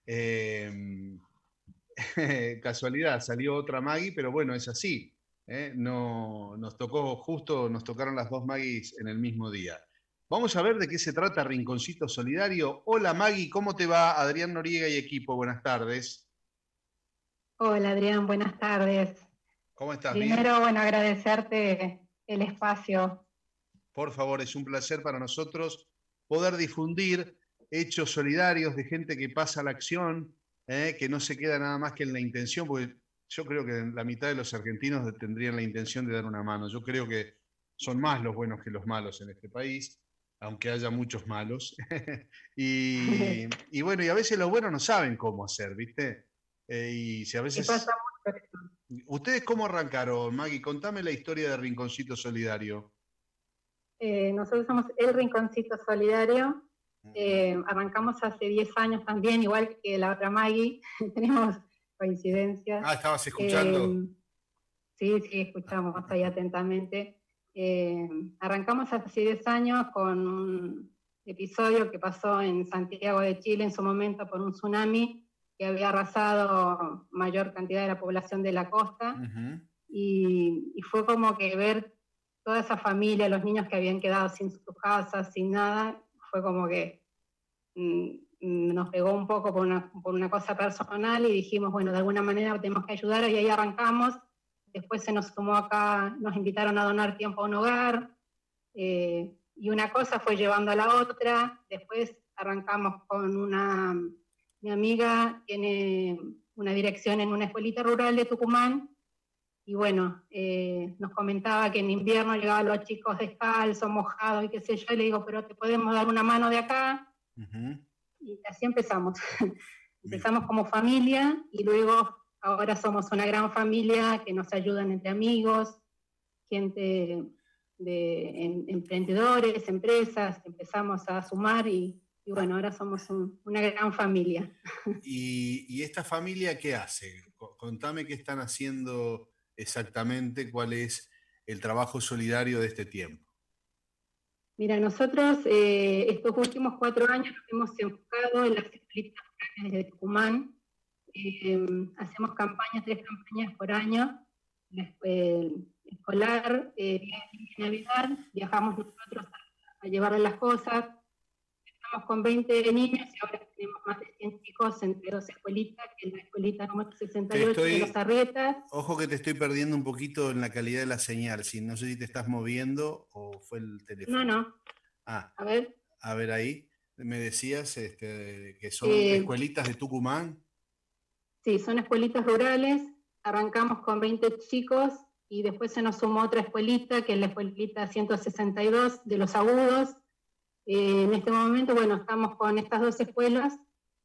[SPEAKER 6] Eh, casualidad, salió otra Maggie, pero bueno, es así. ¿eh? No, nos tocó justo, nos tocaron las dos Maggies en el mismo día. Vamos a ver de qué se trata Rinconcito Solidario. Hola Maggie, ¿cómo te va? Adrián Noriega y equipo, buenas tardes.
[SPEAKER 13] Hola Adrián, buenas tardes.
[SPEAKER 6] ¿Cómo estás?
[SPEAKER 13] Primero,
[SPEAKER 6] ¿Bien?
[SPEAKER 13] bueno, agradecerte el espacio.
[SPEAKER 6] Por favor, es un placer para nosotros poder difundir hechos solidarios de gente que pasa a la acción, eh, que no se queda nada más que en la intención, porque yo creo que la mitad de los argentinos tendrían la intención de dar una mano. Yo creo que son más los buenos que los malos en este país, aunque haya muchos malos. y, y bueno, y a veces los buenos no saben cómo hacer, ¿viste? Eh, y si a veces...
[SPEAKER 13] ¿Qué pasa mucho eso?
[SPEAKER 6] ¿Ustedes cómo arrancaron, Maggie? Contame la historia de Rinconcito Solidario.
[SPEAKER 13] Eh, nosotros somos el Rinconcito Solidario. Eh, arrancamos hace diez años también, igual que la otra Maggie. Tenemos coincidencias.
[SPEAKER 12] Ah, ¿estabas escuchando?
[SPEAKER 13] Eh, sí, sí, escuchamos ahí atentamente. Eh, arrancamos hace diez años con un episodio que pasó en Santiago de Chile en su momento por un tsunami que había arrasado mayor cantidad de la población de la costa.
[SPEAKER 12] Uh-huh.
[SPEAKER 13] y, y fue como que ver toda esa familia, los niños que habían quedado sin sus casas, sin nada, fue como que mm, nos pegó un poco por una, por una cosa personal y dijimos, bueno, de alguna manera tenemos que ayudar y ahí arrancamos. Después se nos sumó acá, nos invitaron a donar tiempo a un hogar, eh, y una cosa fue llevando a la otra. Después arrancamos con una, mi amiga tiene una dirección en una escuelita rural de Tucumán, y bueno, eh, nos comentaba que en invierno llegaban los chicos descalzos, mojados y qué sé yo, y le digo, pero te podemos dar una mano de acá.
[SPEAKER 12] Uh-huh.
[SPEAKER 13] Y así empezamos. Empezamos como familia y luego ahora somos una gran familia que nos ayudan entre amigos, gente de em, emprendedores, empresas, empezamos a sumar y, y bueno, ahora somos un, una gran familia.
[SPEAKER 12] ¿Y, ¿Y esta familia qué hace? Contame qué están haciendo exactamente, cuál es el trabajo solidario de este tiempo.
[SPEAKER 13] Mira, nosotros eh, estos últimos cuatro años nos hemos enfocado en las escuelitas de Tucumán. Eh, hacemos campañas, tres campañas por año. La escuela escolar, eh, en Navidad, viajamos nosotros a, a llevarle las cosas. Estamos con veinte niños y ahora tenemos más de cien chicos entre dos escuelitas, que es la escuelita número sesenta y ocho
[SPEAKER 12] estoy,
[SPEAKER 13] de Los Arretas.
[SPEAKER 12] Ojo que te estoy perdiendo un poquito en la calidad de la señal. Si, no sé si te estás moviendo o fue el teléfono.
[SPEAKER 13] No, no.
[SPEAKER 12] Ah,
[SPEAKER 13] a ver.
[SPEAKER 12] A ver ahí. Me decías este, que son
[SPEAKER 13] eh,
[SPEAKER 12] escuelitas de Tucumán.
[SPEAKER 13] Sí, son escuelitas rurales. Arrancamos con veinte chicos y después se nos sumó otra escuelita, que es la escuelita ciento sesenta y dos de Los Agudos. Eh, en este momento, bueno, estamos con estas dos escuelas,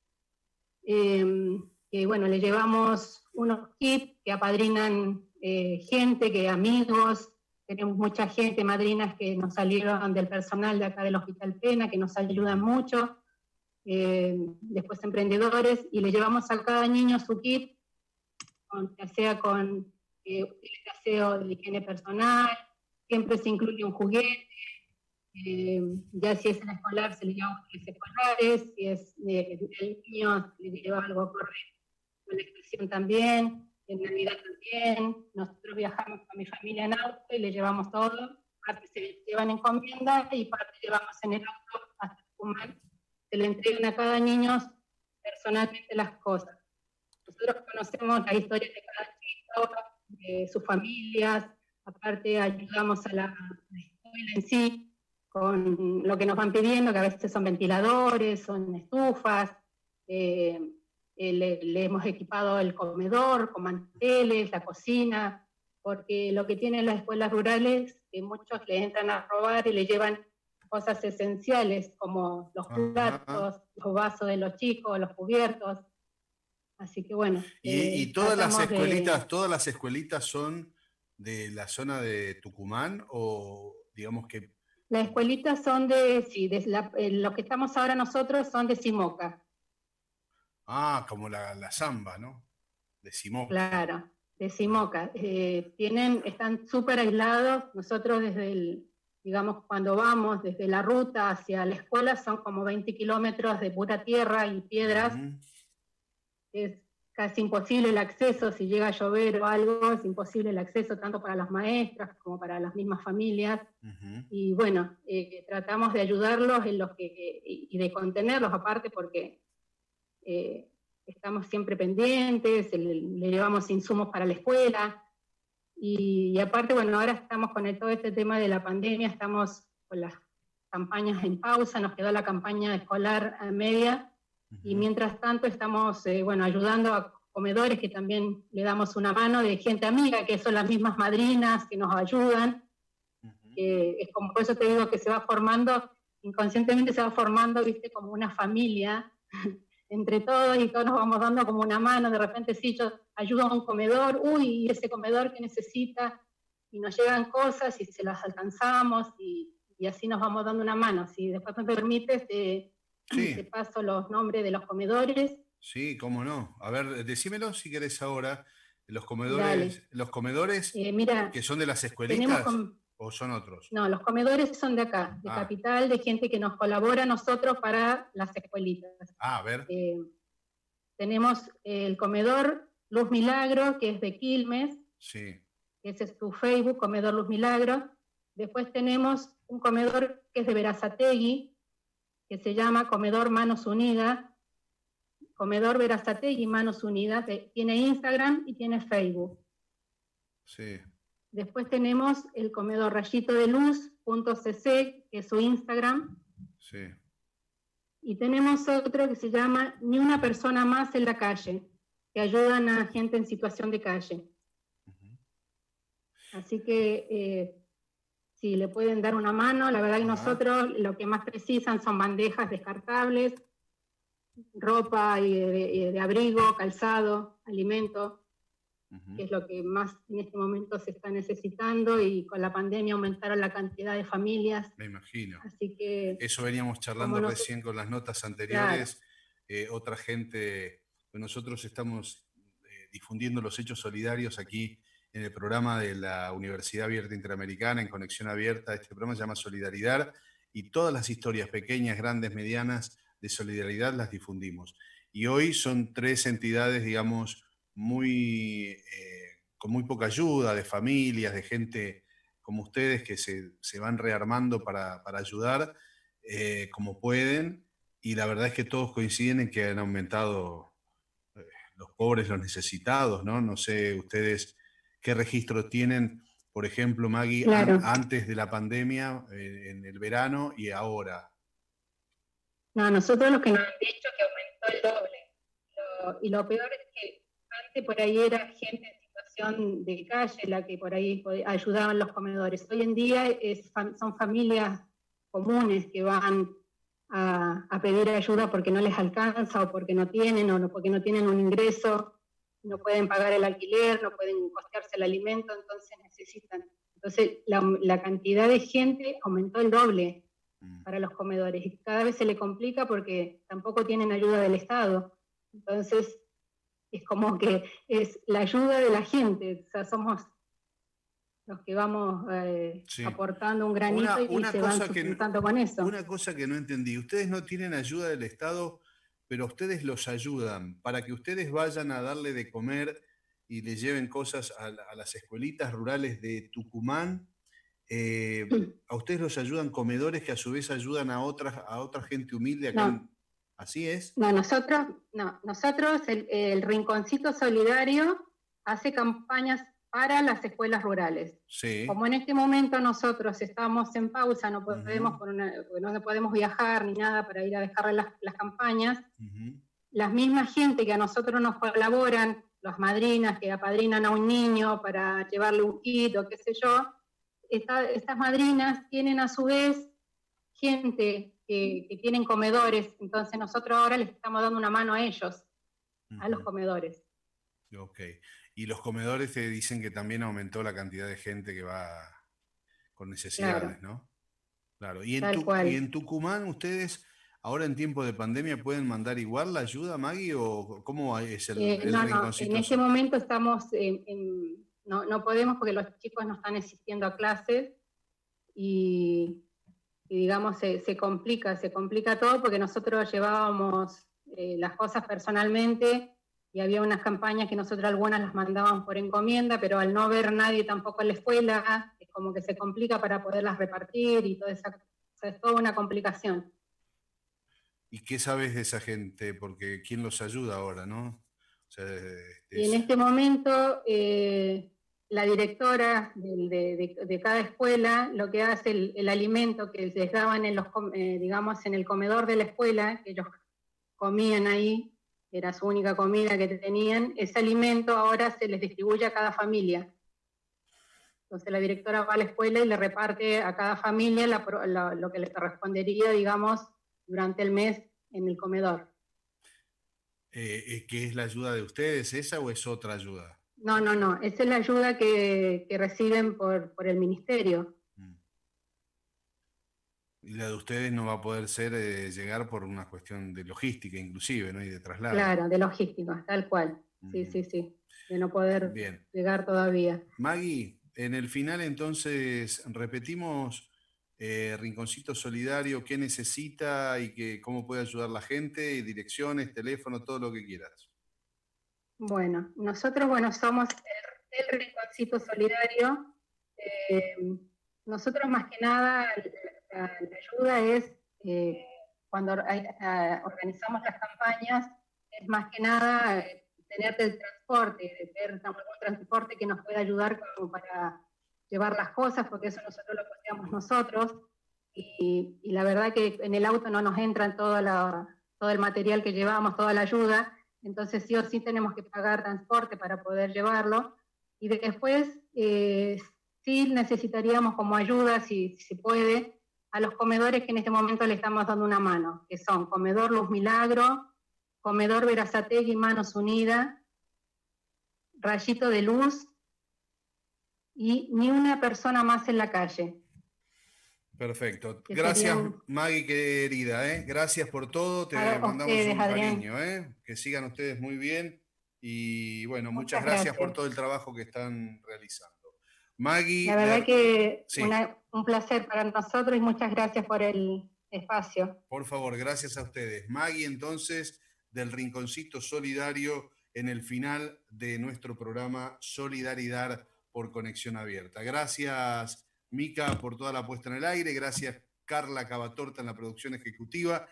[SPEAKER 13] eh, que bueno, le llevamos unos kits que apadrinan eh, gente, que amigos, tenemos mucha gente, madrinas que nos salieron del personal de acá del Hospital Pena, que nos ayudan mucho, eh, después emprendedores, y le llevamos a cada niño su kit, con, ya sea con eh, el aseo de higiene personal, siempre se incluye un juguete. Eh, ya si es en escolar se le lleva juguetes escolares, si es eh, el niño se le lleva algo correcto, con la expresión también, en Navidad también. Nosotros viajamos con mi familia en auto y le llevamos todo, parte se llevan en encomienda y parte llevamos en el auto hasta Tucumán. Se le entregan a cada niño personalmente las cosas. Nosotros conocemos la historia de cada chico, de sus familias, aparte ayudamos a la, a la escuela en sí, con lo que nos van pidiendo, que a veces son ventiladores, son estufas, eh, eh, le, le hemos equipado el comedor con manteles, la cocina, porque lo que tienen las escuelas rurales, que muchos le entran a robar y le llevan cosas esenciales como los platos, los vasos de los chicos, los cubiertos. Así que bueno.
[SPEAKER 12] Y,
[SPEAKER 13] eh,
[SPEAKER 12] y todas las
[SPEAKER 13] tratamos de-
[SPEAKER 12] escuelitas, todas las escuelitas son de la zona de Tucumán, o digamos que
[SPEAKER 13] Las escuelitas son de, sí, de la- eh, lo que estamos ahora nosotros son de Simoca,
[SPEAKER 12] ah, como la, la Zamba, ¿no? De Simoca.
[SPEAKER 13] claro, de Simoca. Eh, tienen, están súper aislados. Nosotros desde el, digamos, cuando vamos desde la ruta hacia la escuela son como veinte kilómetros de pura tierra y piedras. Es casi imposible el acceso, si llega a llover o algo, es imposible el acceso tanto para las maestras como para las mismas familias. Y bueno, eh, tratamos de ayudarlos en los que, y, y de contenerlos aparte porque eh, estamos siempre pendientes, le, le llevamos insumos para la escuela. Y, y aparte, bueno, ahora estamos con el- todo este tema de la pandemia, estamos con las campañas en pausa, nos quedó la campaña escolar a media, y mientras tanto estamos, eh, bueno, ayudando a comedores que también le damos una mano de gente amiga, que son las mismas madrinas que nos ayudan. Que es como, por eso te digo que se va formando, inconscientemente se va formando, viste, como una familia entre todos, y todos nos vamos dando como una mano. De repente sí, yo ayudo a un comedor, uy, ¿y ese comedor que necesita? Y nos llegan cosas y se las alcanzamos, y, y así nos vamos dando una mano. Si después me permites, te,
[SPEAKER 12] Sí.
[SPEAKER 13] te paso los nombres de los comedores.
[SPEAKER 12] Sí, cómo no. A ver, decímelo si querés ahora. Los comedores,
[SPEAKER 13] Dale.
[SPEAKER 12] los comedores
[SPEAKER 13] Eh, mira,
[SPEAKER 12] que son de las
[SPEAKER 13] tenemos
[SPEAKER 12] escuelitas,
[SPEAKER 13] com-
[SPEAKER 12] o son otros.
[SPEAKER 13] no, los comedores son de acá, de
[SPEAKER 12] Ah.
[SPEAKER 13] Capital, de gente que nos colabora a nosotros para las escuelitas.
[SPEAKER 12] Ah, a ver.
[SPEAKER 13] Eh, tenemos el comedor Luz Milagro, que es de Quilmes,
[SPEAKER 12] Sí.
[SPEAKER 13] ese es tu Facebook, Comedor Luz Milagro. Después tenemos un comedor que es de Verazategui, que se llama Comedor Manos Unidas. Comedor Verazategui Manos Unidas, eh, tiene Instagram y tiene Facebook.
[SPEAKER 12] Sí.
[SPEAKER 13] Después tenemos el comedor rayito de luz.cc, que es su Instagram.
[SPEAKER 12] Sí.
[SPEAKER 13] Y tenemos otro que se llama Ni una persona más en la calle, que ayudan a gente en situación de calle. Así que eh, si le pueden dar una mano, la verdad que nosotros lo que más precisan son bandejas descartables, ropa y de, y de abrigo, calzado, alimento, que es lo que más en este momento se está necesitando, y con la pandemia aumentaron la cantidad de familias.
[SPEAKER 12] Me imagino.
[SPEAKER 13] Así que
[SPEAKER 12] Eso veníamos charlando
[SPEAKER 13] como nos-
[SPEAKER 12] recién con las notas anteriores. Eh, otra gente, pues nosotros estamos eh, difundiendo los hechos solidarios aquí en el programa de la Universidad Abierta Interamericana, en Conexión Abierta. Este programa se llama Solidaridad, y todas las historias pequeñas, grandes, medianas de solidaridad las difundimos. Y hoy son tres entidades, digamos, muy, eh, con muy poca ayuda, de familias, de gente como ustedes que se, se van rearmando para, para ayudar eh, como pueden, y la verdad es que todos coinciden en que han aumentado eh, los pobres, los necesitados, ¿no? No sé ustedes qué registro tienen, por ejemplo, Maggie,
[SPEAKER 13] Claro.
[SPEAKER 12] an- antes de la pandemia, eh, en el verano y ahora.
[SPEAKER 13] No, nosotros lo que nos han dicho es que aumentó el doble. Lo- y lo peor es que antes por ahí era gente en situación de calle la que por ahí pod- ayudaban los comedores. Hoy en día es fam- son familias comunes que van a, a pedir ayuda porque no les alcanza, o porque no tienen, o no, porque no tienen un ingreso, no pueden pagar el alquiler, no pueden costearse el alimento, entonces necesitan. Entonces la, la cantidad de gente aumentó el doble para los comedores, y cada vez se le complica porque tampoco tienen ayuda del Estado. Entonces es como que es la ayuda de la gente, o sea, somos los que vamos eh,
[SPEAKER 12] Sí.
[SPEAKER 13] aportando un granito
[SPEAKER 12] Una-
[SPEAKER 13] y
[SPEAKER 12] una
[SPEAKER 13] se van
[SPEAKER 12] cosa que-
[SPEAKER 13] sustentando con eso.
[SPEAKER 12] Una cosa que no entendí, ustedes no tienen ayuda del Estado, pero ustedes los ayudan para que ustedes vayan a darle de comer y le lleven cosas a, la- a las escuelitas rurales de Tucumán. Eh, a ustedes los ayudan comedores que a su vez ayudan a otras, a otra gente humilde acá.
[SPEAKER 13] No.
[SPEAKER 12] en- ¿Así es?
[SPEAKER 13] No, nosotros, no, nosotros el, el Rinconcito Solidario hace campañas para las escuelas rurales.
[SPEAKER 12] Sí.
[SPEAKER 13] Como en este momento nosotros estamos en pausa, no podemos, por una- porque no podemos viajar ni nada para ir a dejarle las, las campañas, las mismas gente que a nosotros nos colaboran, las madrinas que apadrinan a un niño para llevarle un kit o qué sé yo, esta, estas madrinas tienen a su vez gente que, que tienen comedores, entonces nosotros ahora les estamos dando una mano a ellos, a los comedores.
[SPEAKER 12] Ok. Y los comedores te dicen que también aumentó la cantidad de gente que va con necesidades,
[SPEAKER 13] Claro.
[SPEAKER 12] ¿no? Claro. ¿Y en,
[SPEAKER 13] Tal
[SPEAKER 12] Tu-
[SPEAKER 13] cual.
[SPEAKER 12] y en Tucumán ustedes ahora en tiempo de pandemia pueden mandar igual la ayuda, Maggie? ¿O cómo es el,
[SPEAKER 13] Eh,
[SPEAKER 12] el
[SPEAKER 13] no, no,
[SPEAKER 12] rinconcito?
[SPEAKER 13] en este momento estamos, en- en- no, no podemos porque los chicos no están asistiendo a clases y, y digamos se, se complica, se complica todo porque nosotros llevábamos eh, las cosas personalmente y había unas campañas que nosotros algunas las mandábamos por encomienda, pero al no ver nadie tampoco en la escuela, es como que se complica para poderlas repartir y toda esa, o sea, es toda una complicación.
[SPEAKER 12] ¿Y qué sabes de esa gente? Porque ¿quién los ayuda ahora, no? O sea, este,
[SPEAKER 13] Y en este momento, eh, la directora del- de, de- de cada escuela lo que hace, el, el alimento que les daban en los, com- eh, digamos, en el comedor de la escuela, que ellos comían ahí, era su única comida que tenían, ese alimento ahora se les distribuye a cada familia. Entonces la directora va a la escuela y le reparte a cada familia la pro- la- lo que le correspondería, digamos, durante el mes en el comedor.
[SPEAKER 12] eh, eh, ¿qué es la ayuda de ustedes, esa o es otra ayuda?
[SPEAKER 13] No, no, no, esa es la ayuda que, que reciben por, por el ministerio.
[SPEAKER 12] Y la de ustedes no va a poder ser eh, llegar por una cuestión de logística inclusive, ¿no? Y de traslado.
[SPEAKER 13] Claro, de logística, tal cual. Sí, sí, sí. De no poder
[SPEAKER 12] Bien.
[SPEAKER 13] llegar todavía.
[SPEAKER 12] Maggie, en el final entonces repetimos eh, Rinconcito Solidario, qué necesita y que, cómo puede ayudar la gente, y direcciones, teléfono, todo lo que quieras.
[SPEAKER 13] Bueno, nosotros, bueno, somos el, el Rinconcito Solidario. Eh, nosotros más que nada, la, la ayuda es, eh, cuando hay- ah, organizamos las campañas, es más que nada eh, tener el transporte, de tener algún transporte que nos pueda ayudar como para llevar las cosas, porque eso nosotros lo posteamos nosotros, y, y la verdad que en el auto no nos entra todo, la, todo el material que llevamos, toda la ayuda, entonces sí o sí tenemos que pagar transporte para poder llevarlo, y después eh, sí necesitaríamos como ayuda, si, si se puede, a los comedores que en este momento le estamos dando una mano, que son Comedor Luz Milagro, Comedor Verazategui Manos Unidas, Rayito de Luz, y Ni Una Persona Más en la Calle.
[SPEAKER 12] Perfecto.
[SPEAKER 13] Que
[SPEAKER 12] Gracias,
[SPEAKER 13] serían-
[SPEAKER 12] Maggie querida, ¿eh? Gracias por todo, te
[SPEAKER 13] A
[SPEAKER 12] mandamos
[SPEAKER 13] ustedes,
[SPEAKER 12] un
[SPEAKER 13] Adrián.
[SPEAKER 12] cariño, ¿eh? Que sigan ustedes muy bien y bueno, muchas,
[SPEAKER 13] Muchas
[SPEAKER 12] gracias,
[SPEAKER 13] gracias.
[SPEAKER 12] por todo el trabajo que están realizando. Maggie,
[SPEAKER 13] La verdad
[SPEAKER 12] le-
[SPEAKER 13] que
[SPEAKER 12] sí.
[SPEAKER 13] una- un placer para nosotros y muchas gracias por el espacio.
[SPEAKER 12] Por favor, gracias a ustedes. Maggie, entonces, del Rinconcito Solidario en el final de nuestro programa Solidaridad por Conexión Abierta. Gracias, Mica, por toda la puesta en el aire. Gracias, Carla Cavatorta, en la producción ejecutiva.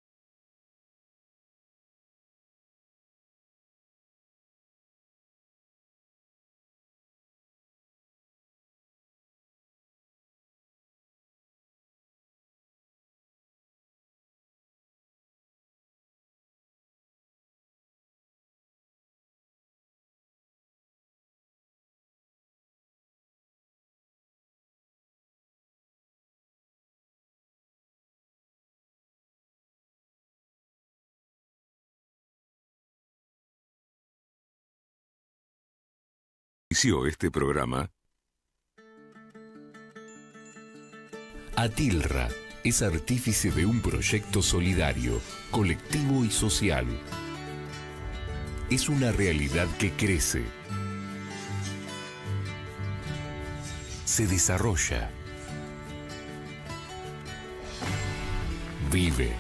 [SPEAKER 2] Inició este programa.
[SPEAKER 3] Atilra es artífice de un proyecto solidario, colectivo y social. Es una realidad que crece, se desarrolla, vive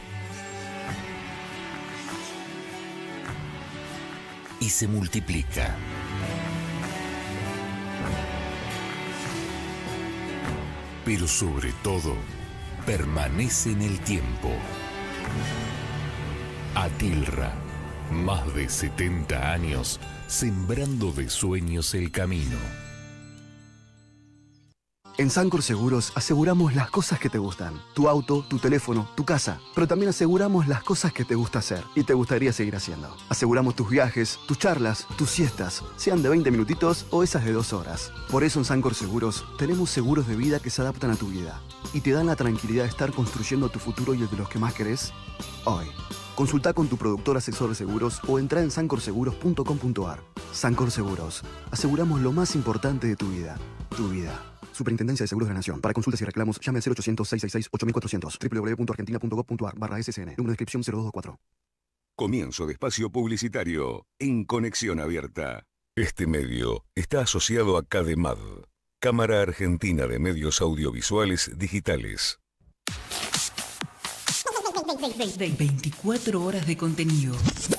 [SPEAKER 3] y se multiplica. Pero sobre todo, permanece en el tiempo. Atilra, más de setenta años sembrando de sueños el camino.
[SPEAKER 4] En Sancor Seguros aseguramos las cosas que te gustan. Tu auto, tu teléfono, tu casa. Pero también aseguramos las cosas que te gusta hacer y te gustaría seguir haciendo. Aseguramos tus viajes, tus charlas, tus siestas, sean de veinte minutitos o esas de dos horas. Por eso en Sancor Seguros tenemos seguros de vida que se adaptan a tu vida y te dan la tranquilidad de estar construyendo tu futuro y el de los que más querés hoy. Consulta con tu productor asesor de seguros o entra en sancor seguros punto com punto ar. Sancor Seguros. Aseguramos lo más importante de tu vida. Tu vida. Superintendencia de Seguros de la Nación. Para consultas y reclamos, llame al cero ochocientos, seiscientos sesenta y seis, ocho mil cuatrocientos. doble u doble u doble u punto argentina punto gov punto ar barra S S N. Número de inscripción cero dos veinticuatro.
[SPEAKER 2] Comienzo de espacio publicitario en Conexión Abierta. Este medio está asociado a CADEMAD, Cámara Argentina de Medios Audiovisuales Digitales.
[SPEAKER 1] veinticuatro horas de contenido.